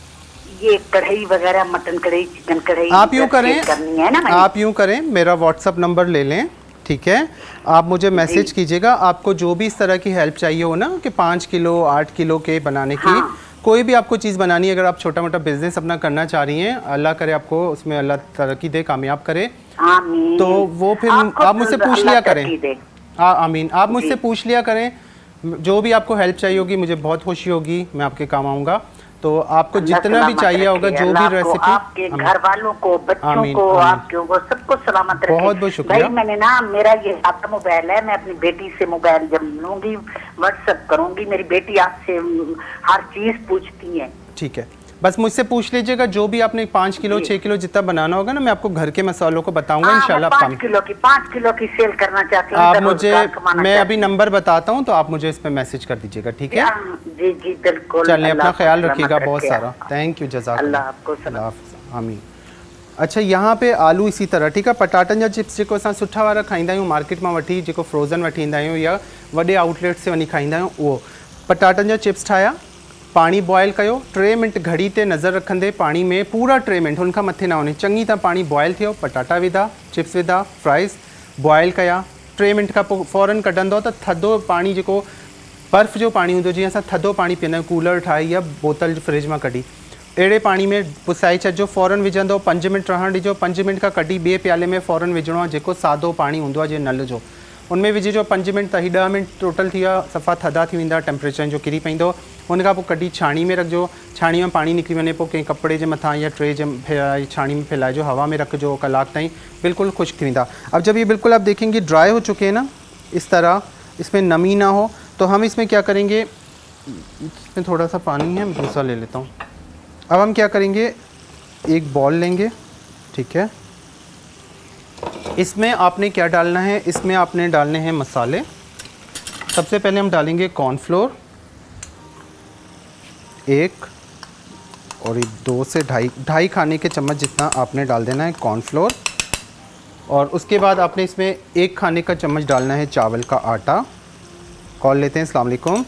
B: ये कढ़ाई वगैरह, मटन कढ़ाई, चिकन कढ़ाई।
A: आप यूँ करें,
B: करनी है ना,
A: आप यूँ करें, मेरा व्हाट्सअप नंबर ले लें, ठीक है। आप मुझे मैसेज कीजिएगा, आपको जो भी इस तरह की हेल्प चाहिए हो ना, कि 5 किलो 8 किलो के बनाने की, कोई भी आपको चीज़ बनानी है, अगर आप छोटा मोटा बिजनेस अपना करना चाह रही हैं, अल्लाह करे आपको उसमें अल्लाह तरक्की दे, कामयाब करे, तो वो फिर आप मुझसे पूछ लिया करें। आमीन, आप मुझसे पूछ लिया करें, जो भी आपको हेल्प चाहिए होगी, मुझे बहुत खुशी होगी, मैं आपके काम आऊँगा। तो आपको जितना भी चाहिए होगा, जो भी रेसिपी,
B: आपके घर वालों को, बच्चों को, आपको सबको सलामत रखे।
A: बहुत बहुत शुक्रिया।
B: भाई मैंने ना, मेरा ये आपका मोबाइल है, मैं अपनी बेटी से मोबाइल जब लूंगी व्हाट्सएप करूंगी। मेरी बेटी आपसे हर चीज पूछती है।
A: ठीक है, बस मुझसे पूछ लीजिएगा, जो भी आपने 5 किलो 6 किलो जितना बनाना होगा ना, मैं आपको घर के मसालों को बताऊंगा इंशाल्लाह।
B: 5 किलो की सेल करना चाहती हूँ।
A: आप मुझे, मैं अभी नंबर बताता हूँ, तो आप मुझे इस पे मैसेज कर दीजिएगा, ठीक है?
B: जी जी बिल्कुल।
A: चलिए, अपना ख्याल रखिएगा बहुत सारा। थैंक यू, जज़ाकल्लाह,
B: अल्लाह आपको।
A: आमीन। अच्छा, यहाँ पे आलू इसी तरह, ठीक है। पटाटन जा चिप्स जेको असां सुठा वारा खाईंदा आहियूं, मार्केट में वठी, जेको फ्रोज़न वठी ईंदा आहियूं या वॾे आउटलेट से वञी खाईंदा आहियूं, उहो पटाटन जा चिप्स ठाहिया, पानी बॉयल कयो, 3 मिनट घड़ी ते नज़र रखंदे पानी में, पूरा 3 मिनट, हुन खां मथे ना वञे, चङी तरह पानी बॉयल थियो, पटाटा विधा, चिप्स विधा, फ्राइज़ बॉयल कया, 3 मिनट खां पोइ फ़ौरन कढंदो त थधो पानी, जेको बर्फ़ जो पानी हूंदो, जीअं असां थधो पानी पीअंदा आहियूं, कूलर ठाही या बोतल फ्रिज मां कढी, अहिड़े पानी में पुसाए छॾिजो, फ़ौरन विझंदो, 5 मिनट रहणु ॾिजो, 5 मिनट खां कढी ॿिए प्याले में फ़ौरन विझणो आहे, जेको सादो पानी हूंदो आहे जीअं नल जो, उनमें विझिजो। 5 मिनट त 10 मिनट टोटल थी विया, सफ़ा थधा थी वेंदा, टेम्परेचर जो किरी पवंदो। हुन खां पोइ कढी छाणी में रखिजो, छाणी में पानी निकिरी वञे पोइ कंहिं कपिड़े जे मथां या ट्रे जे छाणी में फैलाइजो, हवा में रखिजो, कलाक ताईं बिल्कुल खुश्क थी वेंदा। अब जब ये बिल्कुल आप देखेंगे ड्राई हो चुके हैं ना, इस तरह, इसमें नमी ना हो, तो हम इसमें क्या करेंगे, इसमें थोड़ा सा पानी है, दूसरा ले लेता हूँ। अब हम क्या करेंगे, एक बॉल लेंगे, ठीक है। इसमें आपने क्या डालना है, इसमें आपने डालने हैं मसाले। सबसे पहले हम डालेंगे कॉर्नफ्लोर 1 और 2 से ढाई खाने के चम्मच जितना आपने डाल देना है कॉर्नफ्लोर। और उसके बाद आपने इसमें 1 खाने का चम्मच डालना है चावल का आटा। कॉल लेते हैं। अस्सलाम वालेकुम।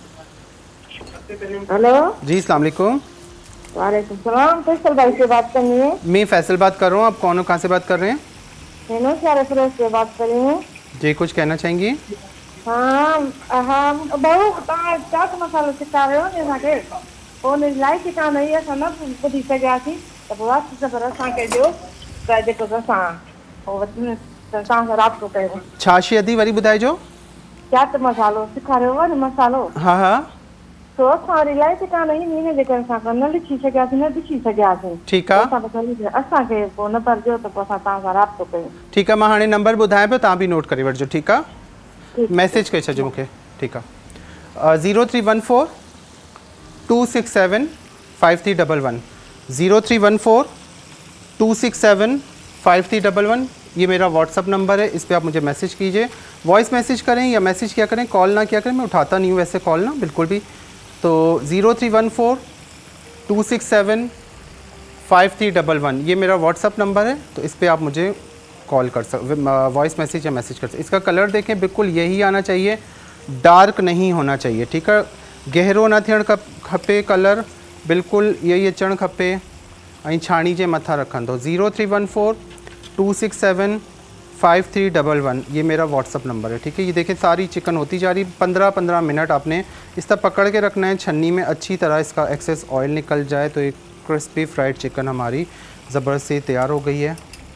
B: हेलो
A: जी, अस्सलाम वालेकुम।
B: वालेकुम सलाम। फैसल भाई से बात करनी है?
A: मैं फैसल बात कर रहा हूँ। आप कौन हो, कहाँ से बात कर रहे हैं?
B: से बात कर रही हूँ
A: जी, कुछ कहना चाहेंगी?
B: हाँ, हम बहुत चाट मसालो सिखा रहे हो असांखे, पोइ इलाही कान आई, असां न ॿुधी सघियासीं, त पोइ वापसि पर असांखे ॾियो, त जेको असां रात को कह
A: छाछ यदि वरी ॿुधाए जो
B: क्या तो मसालो सिखारियो हो न मसालो
A: हाँ हाँ
B: तो सारी लाइट का नहीं मीने जेकर सा न लिखी सकियासीं न ॾिसी सकियासीं
A: ठीकु आहे
B: असांखे पोइ न भरिजो त पोइ असां तव्हां सां राब्तो कयूं
A: ठीकु आहे मां हाणे नंबर ॿुधायां पियो तव्हां बि नोट करे वठिजो ठीकु आहे मैसेज करे छॾिजो मूंखे ठीकु आहे 0314 267 5311 0314 267 5311 ये मेरा व्हाट्सअप नंबर है, इस पर आप मुझे मैसेज कीजिए। वॉइस मैसेज करें या मैसेज क्या करें, कॉल ना क्या करें, मैं उठाता नहीं हूँ वैसे कॉल ना बिल्कुल भी। तो 0314 267 5311 ये मेरा व्हाट्सअप नंबर है, तो इस पर आप मुझे कॉल कर वॉइस मैसेज या मैसेज कर सकते। इसका कलर देखें बिल्कुल यही आना चाहिए, डार्क नहीं होना चाहिए, ठीक है। गहरो न थियण खपे, कलर बिल्कुल यही अचणु खपे ऐं छाणी जे मथां रखंदो। 0314 267 5311 ये मेरा व्हाट्सअप नंबर है, ठीक है। ये देखिए सारी चिकन होती जा रही, 15-15 मिनट आपने इस तरह पकड़ के रखना है छन्नी में, अच्छी तरह इसका एक्सेस ऑयल निकल जाए तो एक क्रिस्पी फ्राइड चिकन हमारी ज़बरदस्त से तैयार हो गई है,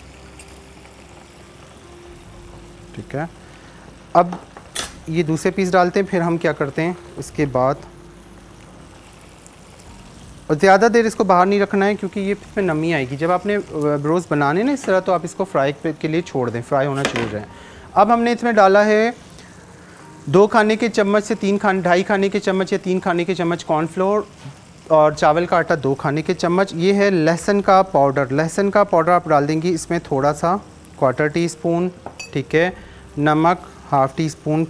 A: ठीक है। अब ये दूसरे पीस डालते हैं, फिर हम क्या करते हैं उसके बाद, और ज़्यादा देर इसको बाहर नहीं रखना है क्योंकि ये इसमें नमी आएगी। जब आपने ब्रोस बनाने ना इस तरह, तो आप इसको फ्राई के लिए छोड़ दें, फ्राई होना छोड़ रहे हैं। अब हमने इसमें डाला है 2 खाने के चम्मच से 2.5 खाने के चम्मच या 3 खाने के चम्मच कॉर्नफ्लोर और चावल का आटा 2 खाने के चम्मच। ये है लहसुन का पाउडर, लहसुन का पाउडर आप डाल देंगी इसमें थोड़ा सा, 1/4 टीस्पून, ठीक है। नमक 1/2 टीस्पून,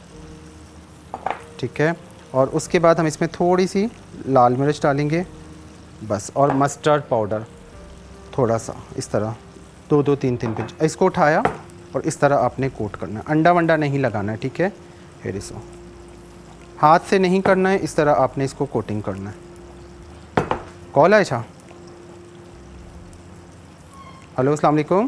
A: ठीक है। और उसके बाद हम इसमें थोड़ी सी लाल मिर्च डालेंगे बस, और मस्टर्ड पाउडर थोड़ा सा, इस तरह 2-2 3-3 पिंच। इसको उठाया और इस तरह आपने कोट करना है, अंडा वंडा नहीं लगाना है, ठीक है। फिर इसको हाथ से नहीं करना है, इस तरह आपने इसको कोटिंग करना है। कॉल है छा? हेलो अस्सलाम वालेकुम।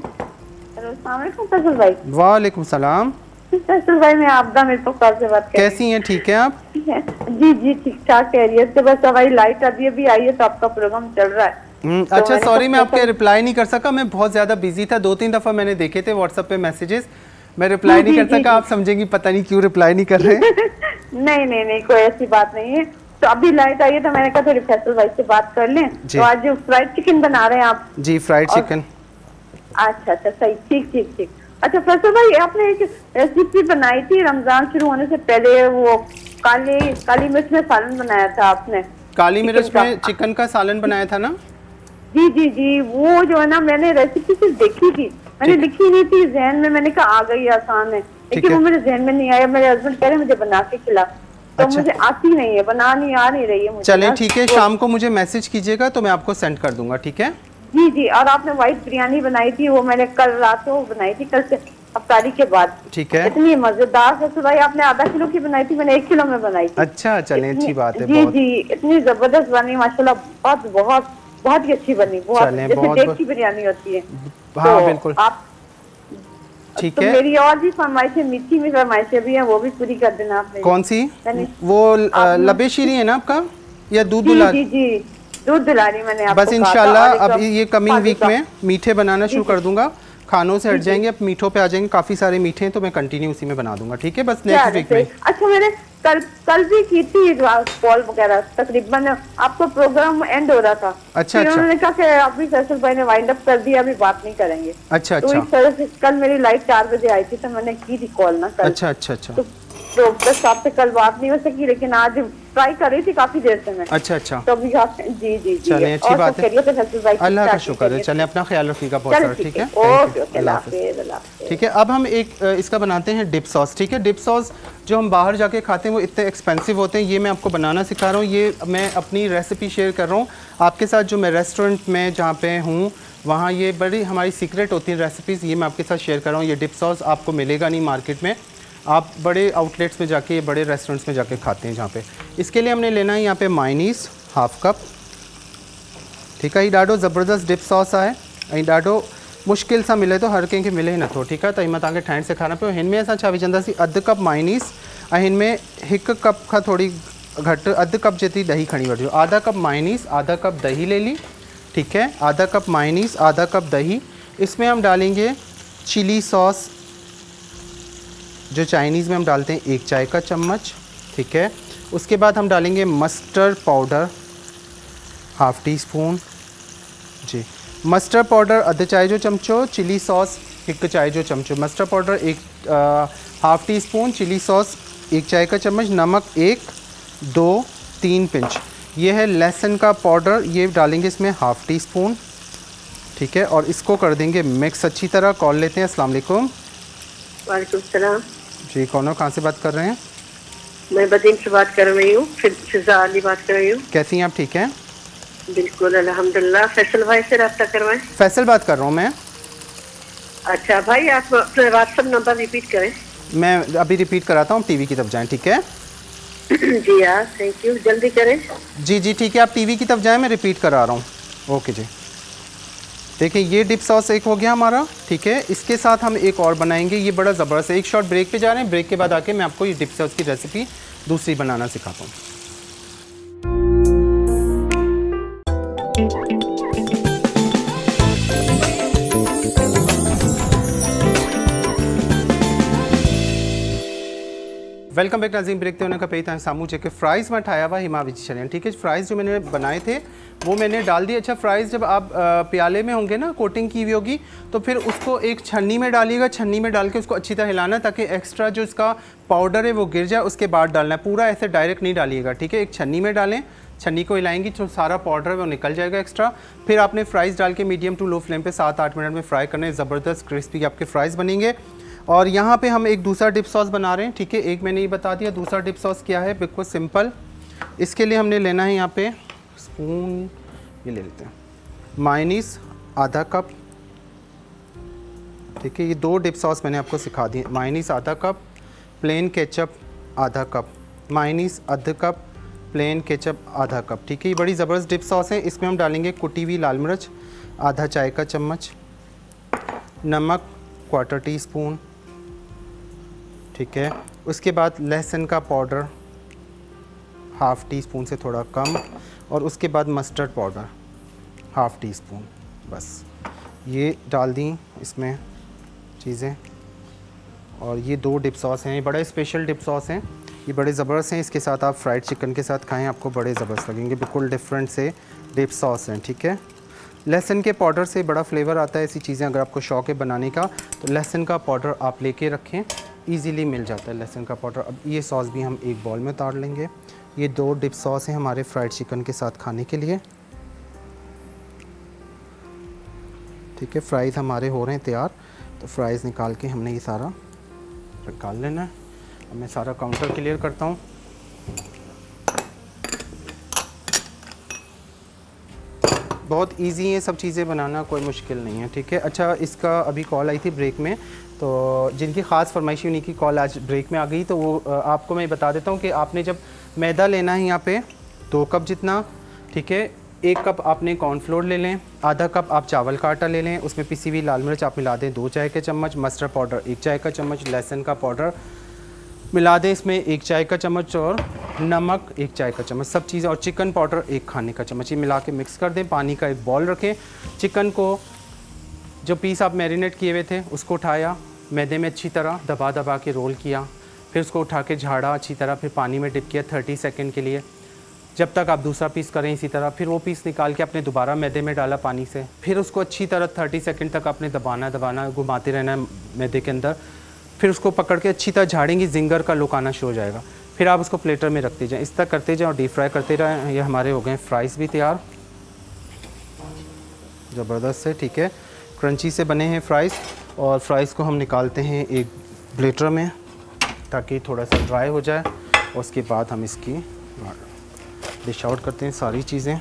A: वालेकुम सलाम।
B: भाई मैं आपदा में तो से बात कर,
A: कैसी हैं, ठीक है आप?
B: जी जी ठीक ठाक खैरियत से, बस हमारी लाइट अभी आई है तो आपका प्रोग्राम चल रहा है।
A: अच्छा सॉरी मैं आपके रिप्लाई नहीं कर सका, मैं बहुत ज़्यादा बिजी था, 2-3 दफ़ा मैंने देखे थे व्हाट्सएप पे मैसेजेस, मैं रिप्लाई नहीं कर सका। आप समझेंगी पता नहीं क्यों रिप्लाई नहीं कर रहे
B: नहीं नहीं नहीं कोई ऐसी बात नहीं है। तो अभी लाइट आई है तो मैंने कहा थोड़ी फैसल भाई से बात कर लें। तो आज फ्राइड चिकन बना रहे हैं आप?
A: जी फ्राइड चिकन।
B: अच्छा अच्छा सही, ठीक ठीक ठीक। अच्छा फैसल भाई आपने एक रेसिपी बनाई थी रमजान शुरू होने से पहले, वो काली मिर्च में सालन बनाया था आपने।
A: काली मिर्च में चिकन का सालन बनाया था ना?
B: जी जी जी, वो जो है ना मैंने रेसिपी सिर्फ देखी थी, मैंने लिखी नहीं थी जहन में, मैंने कहा आ गई आसान है, लेकिन वो मेरे जहन में नहीं आया। मेरे हस्बैंड कह रहे मुझे बना के खिला, तो मुझे आती नहीं है, बनानी आ नहीं रही है मुझे।
A: चलें ठीक है, शाम को मुझे मैसेज कीजिएगा तो मैं आपको सेंड कर दूंगा, ठीक है।
B: जी जी, और आपने व्हाइट बिरयानी बनाई थी, वो मैंने कल रात को बनाई थी, कल से अफ्तारी के बाद,
A: ठीक है।
B: इतनी मजेदार है भाई, आपने आधा किलो की बनाई थी, मैंने 1 किलो में बनाई थी।
A: अच्छा चलें अच्छी बात है।
B: जी जी, इतनी जबरदस्त बनी माशाल्लाह, बहुत बहुत बहुत ही अच्छी बनी, बहुत जैसे देख की बिरयानी होती है।
A: हाँ बिल्कुल
B: आप
A: ठीक
B: तो
A: है।
B: मेरी और भी फरमाइशें, मीठी भी फरमाइशें भी हैं, वो भी पूरी कर देना आपने।
A: कौन सी? वो लबे शीरी है ना आपका, या दूध दुला?
B: जी जी दूध दुला रही मैंने आपको।
A: बस इंशाल्लाह अब ये कमिंग वीक में मीठे बनाना शुरू कर दूंगा, खानों से हट जाएंगे, अब मीठों पे आ जाएंगे। काफी सारे मीठे हैं तो मैं कंटिन्यू उसी में बना दूंगा, ठीक है। बस नेक्स्ट वीक में।
B: अच्छा मैंने कल भी की थी कॉल वगैरह, तकरीबन आपका प्रोग्राम एंड हो रहा था।
A: अच्छा अच्छा।
B: उन्होंने कहा कि अभी फैसल भाई ने वाइंड अप कर दिया, अभी बात नहीं करेंगे।
A: अच्छा अच्छा।
B: तो इस तरह से कल मेरी लाइट 4 बजे आई थी तो मैंने की थी कॉल ना कल।
A: अच्छा अच्छा अच्छा।
B: तो बस आपसे कल बात नहीं हो सकी, लेकिन आज ट्राई कर रही थी काफी देर से मैं।
A: अच्छा अच्छा।
B: तो अभी जी जी जी,
A: चलें अच्छी बात है, अल्लाह का शुक्र है। चलें अपना ख्याल रखिएगा बहुत सारा, ठीक है। ठीक है। अब हम एक इसका बनाते हैं डिप सॉस, ठीक है। डिप सॉस जो हम बाहर जाके खाते हैं वो इतने एक्सपेंसिव होते हैं, ये मैं आपको बनाना सिखा रहा हूँ, ये मैं अपनी रेसिपी शेयर कर रहा हूँ आपके साथ। जो मैं रेस्टोरेंट में जहाँ पे हूँ वहाँ ये बड़ी हमारी सीक्रेट होती हैं रेसिपीज़, ये मैं आपके साथ शेयर कर रहा हूँ। ये डिप सॉस आपको मिलेगा नहीं मार्केट में, आप बड़े आउटलेट्स में जाके, बड़े रेस्टोरेंट्स में जाके खाते हैं जहाँ पे। इसके लिए हमने लेना है यहाँ पे मायोनीज़ 1/2 कप, ठीक है। ये ॾाढो ज़बरदस्त डिप सॉस आहे ऐं ॾाढो मुश्किल सां मिले थो, हर कंहिंखे मिले नथो, ठीक है। तो मां तव्हांखे ठाहिण सेखारियां पियो। हिन में असां छा विझंदासीं, 1/2 कप मायोनीज़ ऐं हिन में 1 कप खां थोड़ी घटि 1/2 कप जेतिरी दही खणी वठिजो। आधा कप मायोनीज़, आधा कप दही ले ली, ठीक है। आधा कप मायोनीज़, आधा कप दही। इसमें हम डालेंगे चिली सॉस जो चाइनीज़ में हम डालते हैं 1 चाय का चम्मच, ठीक है। उसके बाद हम डालेंगे mustard powder half teaspoon जी। मस्टर्ड पाउडर आधा चाय जो चमचो, चिली सॉस 1 चाय जो चमचो। Mustard powder 1 half teaspoon, chilli sauce 1 चाय का चम्मच, नमक 1 2 3 पिंच। ये है लहसुन का पाउडर, ये डालेंगे इसमें हाफ़ टी स्पून, ठीक है। और इसको कर देंगे मिक्स अच्छी तरह। कॉल लेते हैं। अस्सलाम वालेकुम।
C: वालेकुम सलाम
A: जी, कौन हो, कहाँ से बात कर रहे हैं?
C: मैं बदीन से बात कर रही हूँ, फिजा अली बात कर रही हूँ।
A: कैसी हैं आप? ठीक हैं?
C: बिल्कुल अल्हम्दुलिल्लाह। फैसल भाई से रब्ता करवाएं।
A: फैसल बात कर रहा हूँ मैं।
C: अच्छा भाई, आप अपना व्हाट्सएप नंबर रिपीट करें।
A: मैं अभी रिपीट कराता हूँ, टीवी की तरफ जाएं, ठीक है?
C: जी हाँ, थैंक यू, जल्दी करें।
A: जी जी ठीक है, आप टीवी की तरफ जाएं, मैं रिपीट करा रहा हूँ। ओके जी। देखिए ये डिप सॉस एक हो गया हमारा, ठीक है। इसके साथ हम एक और बनाएंगे, ये बड़ा ज़बरदस्त है। एक शॉर्ट ब्रेक पे जा रहे हैं, ब्रेक के बाद आके मैं आपको ये डिप सॉस की रेसिपी दूसरी बनाना सिखाता हूँ। वेलकम बैक नाज़रीन। ब्रेक ते होने का पहले सामू जेके फ्राइज़ में ठाया हुआ हिमा विच चलें, ठीक है। फ्राइज़ जो मैंने बनाए थे वो मैंने डाल दिए। अच्छा, फ्राइज़ जब आप प्याले में होंगे ना, कोटिंग की हुई होगी, तो फिर उसको एक छन्नी में डालिएगा। छन्नी में डाल के उसको अच्छी तरह हिलाना ताकि एक्स्ट्रा जो इसका पाउडर है वो गिर जाए। उसके बाद डालना है, पूरा ऐसे डायरेक्ट नहीं डालिएगा, ठीक है। एक छन्नी में डालें, छन्नी को हिलाएंगी तो सारा पाउडर है वो निकल जाएगा एक्स्ट्रा। फिर आपने फ्राइज़ डाल के मीडियम टू लो फ्लेम पे 7-8 मिनट में फ्राई करने, ज़बरदस्त क्रिस्पी आपके फ्राइज़ बनेंगे। और यहाँ पे हम एक दूसरा डिप सॉस बना रहे हैं, ठीक है। एक मैंने ये बता दिया, दूसरा डिप सॉस क्या है, बिल्कुल सिंपल। इसके लिए हमने लेना है यहाँ पे स्पून, ये ले लेते हैं, मायोनीज़ आधा कप, ठीक है। ये 2 डिप सॉस मैंने आपको सिखा दिए। मायोनीज़ आधा कप, प्लेन केचप आधा कप, मायोनीज़ आधा कप, प्लेन केचप आधा कप, ठीक है। ये बड़ी ज़बरदस्त डिप सॉस है। इसमें हम डालेंगे कुटी हुई लाल मिर्च आधा चाय का चम्मच, नमक 1/4 टी स्पून, ठीक है। उसके बाद लहसुन का पाउडर हाफ़ टी स्पून से थोड़ा कम, और उसके बाद mustard powder half teaspoon, बस ये डाल दी इसमें चीज़ें। और ये 2 डिप सॉस हैं, ये बड़े स्पेशल डिप सॉस हैं, ये बड़े ज़बरदस्त हैं। इसके साथ आप फ्राइड चिकन के साथ खाएं, आपको बड़े ज़बरदस्त लगेंगे। बिल्कुल डिफरेंट से डिप सॉस हैं, ठीक है। लहसुन के पाउडर से बड़ा फ्लेवर आता है। ऐसी चीज़ें अगर आपको शौक़ है बनाने का तो लहसुन का पाउडर आप लेके रखें, इजीली मिल जाता है लहसुन का पाउडर। अब ये सॉस भी हम एक बॉल में उतार लेंगे। ये 2 डिप सॉस हैं हमारे फ्राइड चिकन के साथ खाने के लिए, ठीक है। फ्राइज़ हमारे हो रहे हैं तैयार, तो फ्राइज़ निकाल के हमने ये सारा निकाल लेना है। अब मैं सारा काउंटर क्लियर करता हूँ। बहुत इजी है सब चीज़ें बनाना, कोई मुश्किल नहीं है, ठीक है। अच्छा, इसका अभी कॉल आई थी ब्रेक में, तो जिनकी ख़ास फरमाइशी उन्हीं की कॉल आज ब्रेक में आ गई। तो वो आपको मैं बता देता हूँ कि आपने जब मैदा लेना है यहाँ पे 2 कप जितना, ठीक है। 1 कप आपने कॉर्नफ्लोर ले लें, आधा कप आप चावल का आटा ले लें, उसमें पिसी हुई लाल मिर्च आप मिला दें 2 चाय के चम्मच, मस्टर्ड पाउडर 1 चाय का चम्मच, लहसुन का पाउडर मिला दें इसमें 1 चाय का चम्मच, और नमक 1 चाय का चम्मच, सब चीज़ें, और चिकन पाउडर 1 खाने का चम्मच, ये मिला के मिक्स कर दें। पानी का एक बॉल रखें। चिकन को जो पीस आप मैरिनेट किए हुए थे उसको उठाया, मैदे में अच्छी तरह दबा दबा के रोल किया, फिर उसको उठा के झाड़ा अच्छी तरह, फिर पानी में डिप किया 30 सेकंड के लिए, जब तक आप दूसरा पीस करें इसी तरह। फिर वो पीस निकाल के आपने दोबारा मैदे में डाला पानी से, फिर उसको अच्छी तरह 30 सेकंड तक आपने दबाना घुमाते रहना है मैदे के अंदर। फिर उसको पकड़ के अच्छी तरह झाड़ेंगी, जिंगर का लुक आना शुरू हो जाएगा। फिर आप उसको प्लेटर में रखते जाएं, इस तरह करते जाएं और डीप फ्राई करते रहें। ये हमारे हो गए फ्राइज़ भी तैयार, ज़बरदस्त है, ठीक है। क्रंची से बने हैं फ्राइज़, और फ्राइज़ को हम निकालते हैं एक प्लेटर में ताकि थोड़ा सा ड्राई हो जाए। और उसके बाद हम इसकी डिश आउट करते हैं सारी चीज़ें।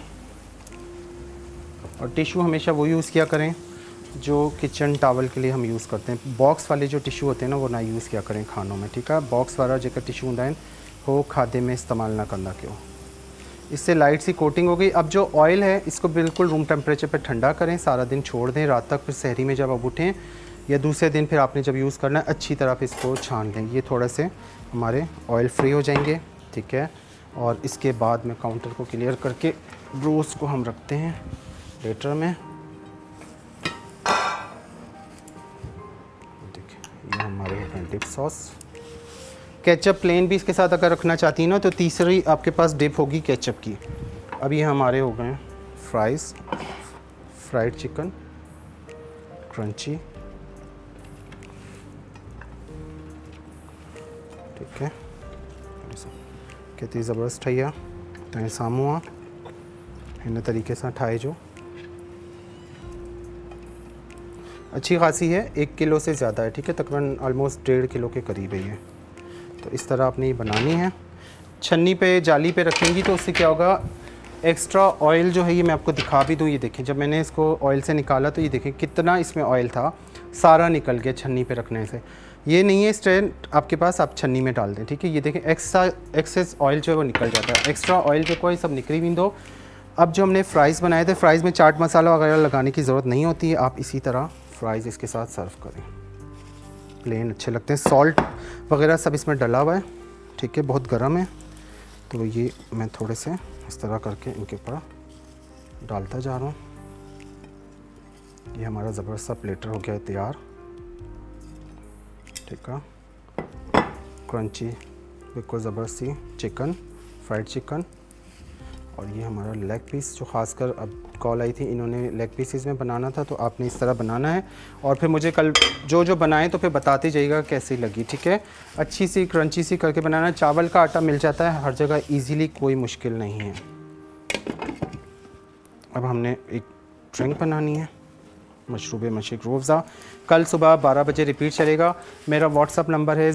A: और टिशू हमेशा वो यूज़ किया करें जो किचन टावल के लिए हम यूज़ करते हैं। बॉक्स वाले जो टिशू होते हैं ना वो ना यूज़ किया करें खानों में, ठीक है। बॉक्स वाला जेकर टिशू होता है वो खादे में इस्तेमाल ना करना क्यों। इससे लाइट सी कोटिंग हो गई। अब जो ऑयल है इसको बिल्कुल रूम टेम्परेचर पर ठंडा करें, सारा दिन छोड़ दें रात तक। फिर सहरी में जब आप उठें या दूसरे दिन फिर आपने जब यूज़ करना है अच्छी तरह फिर इसको छान लें। ये थोड़े से हमारे ऑयल फ्री हो जाएंगे, ठीक है। और इसके बाद में काउंटर को क्लियर करके रोस्ट को हम रखते हैं प्लेटर में। Dip sauce. केचप प्लेन भी इसके साथ अगर रखना चाहती हैं ना तो तीसरी आपके पास डिप होगी केचप की। अब ये हमारे हो गए फ्राइज़, फ्राइड चिकन क्रंची, ठीक है। केतिरी ज़बरदस्त ठही आहे, तव्हांजे साम्हूं आहे। हिन तरीक़े सां ठाहे जो। अच्छी खासी है, 1 किलो से ज़्यादा है, ठीक है, तकरीबन ऑलमोस्ट 1.5 किलो के करीब है ये। तो इस तरह आपने ये बनानी है। छन्नी पे जाली पे रखेंगी तो उससे क्या होगा, एक्स्ट्रा ऑयल जो है ये मैं आपको दिखा भी दूँ। ये देखें, जब मैंने इसको ऑयल से निकाला तो ये देखें कितना इसमें ऑयल था, सारा निकल गया छन्नी पे रखने से। ये नहीं है स्ट्रेन आपके पास, आप छन्नी में डाल दें, ठीक है। ये देखें एक्सेस ऑयल जो है वो निकल जाता है, एक्स्ट्रा ऑयल जो कोई सब निकली भी दो। अब जो हमने फ़्राइज़ बनाए थे, फ़्राइज़ में चाट मसाला वगैरह लगाने की ज़रूरत नहीं होती है। आप इसी तरह फ़्राइज़ इसके साथ सर्व करें, प्लेन अच्छे लगते हैं। सॉल्ट वगैरह सब इसमें डला हुआ है, ठीक है, बहुत गर्म है। तो ये मैं थोड़े से इस तरह करके इनके ऊपर डालता जा रहा हूँ। ये हमारा ज़बरदस्त सा प्लेटर हो गया है तैयार, ठीक है। क्रंची बिल्कुल ज़बरदस्त सी चिकन, फ्राइड चिकन। और ये हमारा लेग पीस, जो ख़ासकर अब कॉल आई थी, इन्होंने लेग पीसेस में बनाना था, तो आपने इस तरह बनाना है। और फिर मुझे कल जो बनाएं तो फिर बताते जाइएगा कैसी लगी, ठीक है। अच्छी सी क्रंची सी करके बनाना। चावल का आटा मिल जाता है हर जगह ईज़िली, कोई मुश्किल नहीं है। अब हमने एक ड्रिंक बनानी है, मशरूब मशक रूह अफ़ज़ा। कल सुबह 12 बजे रिपीट चलेगा। मेरा व्हाट्सअप नंबर है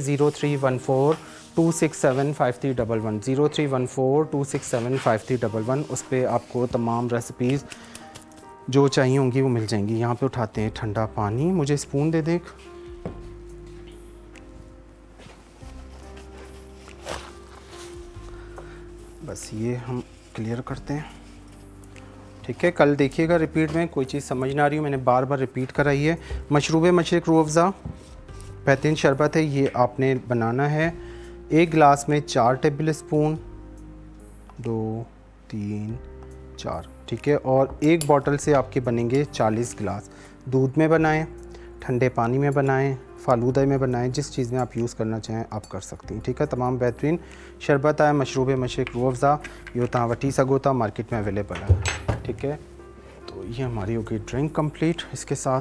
A: 0314267531 0314267531। उस पर आपको तमाम रेसिपीज़ जो चाहिए होंगी वो मिल जाएंगी। यहाँ पे उठाते हैं ठंडा पानी, मुझे स्पून दे दे। बस ये हम क्लियर करते हैं, ठीक है। कल देखिएगा रिपीट में, कोई चीज़ समझ ना रही हो, मैंने बार बार रिपीट कराई है। मशरूब मशरक़ रूह अफ़ज़ा बेहतरीन शरबत है, ये आपने बनाना है। 1 गिलास में 4 टेबल स्पून, 2 3 4, ठीक है। और 1 बॉटल से आपके बनेंगे 40 गिलास। दूध में बनाएं, ठंडे पानी में बनाएं, फालूदा में बनाएं, जिस चीज़ में आप यूज़ करना चाहें आप कर सकती हैं, ठीक है। तमाम बेहतरीन शरबत है मशरूब मशरक़ रूह अफ़ज़ा। ये तव्हां वठी सघो था, मार्केट में अवेलेबल है, ठीक है। तो ये हमारी हो गई ड्रिंक कंप्लीट इसके साथ।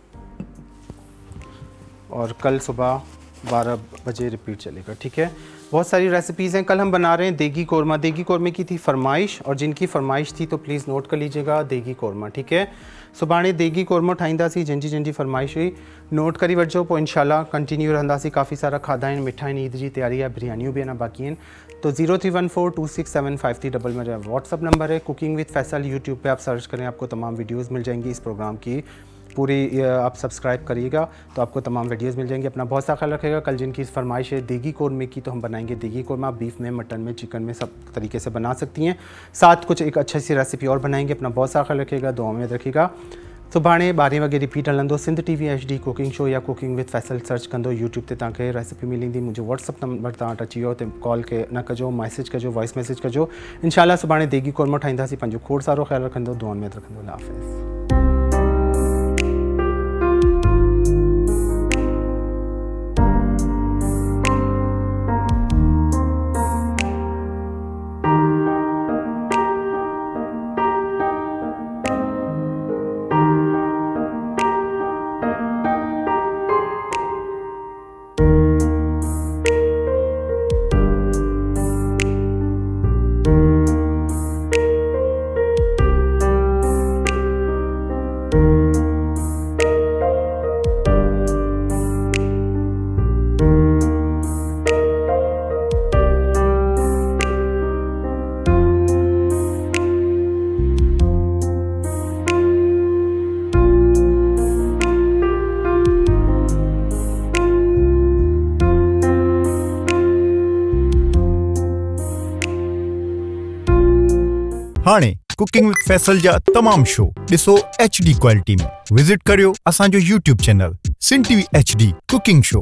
A: और कल सुबह 12 बजे रिपीट चलेगा, ठीक है। बहुत सारी रेसिपीज़ हैं। कल हम बना रहे हैं देगी कौरमा। देगी कौरमे की थी फरमाइश, और जिनकी फरमाइश थी तो प्लीज़ नोट कर लीजिएगा, देगी कौरमा, ठीक है। सुभाणे देगी कौरमा ठाहींदासीं, जिनजी फरमाइश हुई नोट करी वठिजो। पोइ इंशाल्लाह कंटिन्यू रहंदासीं। काफ़ी सारा खाधा आहिनि, मिठा आहिनि, ईद जी तैयारी आहे, बिरयानियूं भी अञा बाक़ी आहिनि। तो 0314267531 मेरा व्हाट्सअप नंबर है। कुकिंग विद फैसल यूट्यूब पे आप सर्च करें, आपको तमाम वीडियोस मिल जाएंगी इस प्रोग्राम की पूरी। आप सब्सक्राइब करिएगा तो आपको तमाम वीडियोस मिल जाएंगी। अपना बहुत सा ख्याल रखिएगा। कल जिनकी फरमाइश है देगी कौरमे की, तो हम बनाएंगे देगी कौरमा। बीफ में, मटन में, चिकन में, सब तरीके से बना सकती हैं। साथ कुछ एक अच्छी सी रेसिपी और बनाएंगे। अपना बहुत सा ख्याल रखिएगा, दुआ में रखिएगा। सुभाणे 12 वगे रिपीट हलंदो। Sindh TV HD cooking show या कुकिंग विद फैसल सर्च कंदो यूट्यूब ते तव्हांखे रेसिपी मिलंदी। मुंहिंजो व्हाट्सअप नंबर तव्हां वटि अची वियो, ते कॉल के न कजो, मैसेज कजो, वॉइस मैसेज कजो। इंशाल्लाह सुभाणे देगी कौरमा ठाहींदासीं। पंहिंजो खोड़ सारो ख्याल रखंदो, दुआ में रखंदो। अल्लाह हाफ़िज़।
E: हाणे कुकिंग विद फैसल जा तमाम शो ॾिसो HD क्वालिटी में। विजिट करियो असांजो YouTube channel Sindh TV HD cooking show.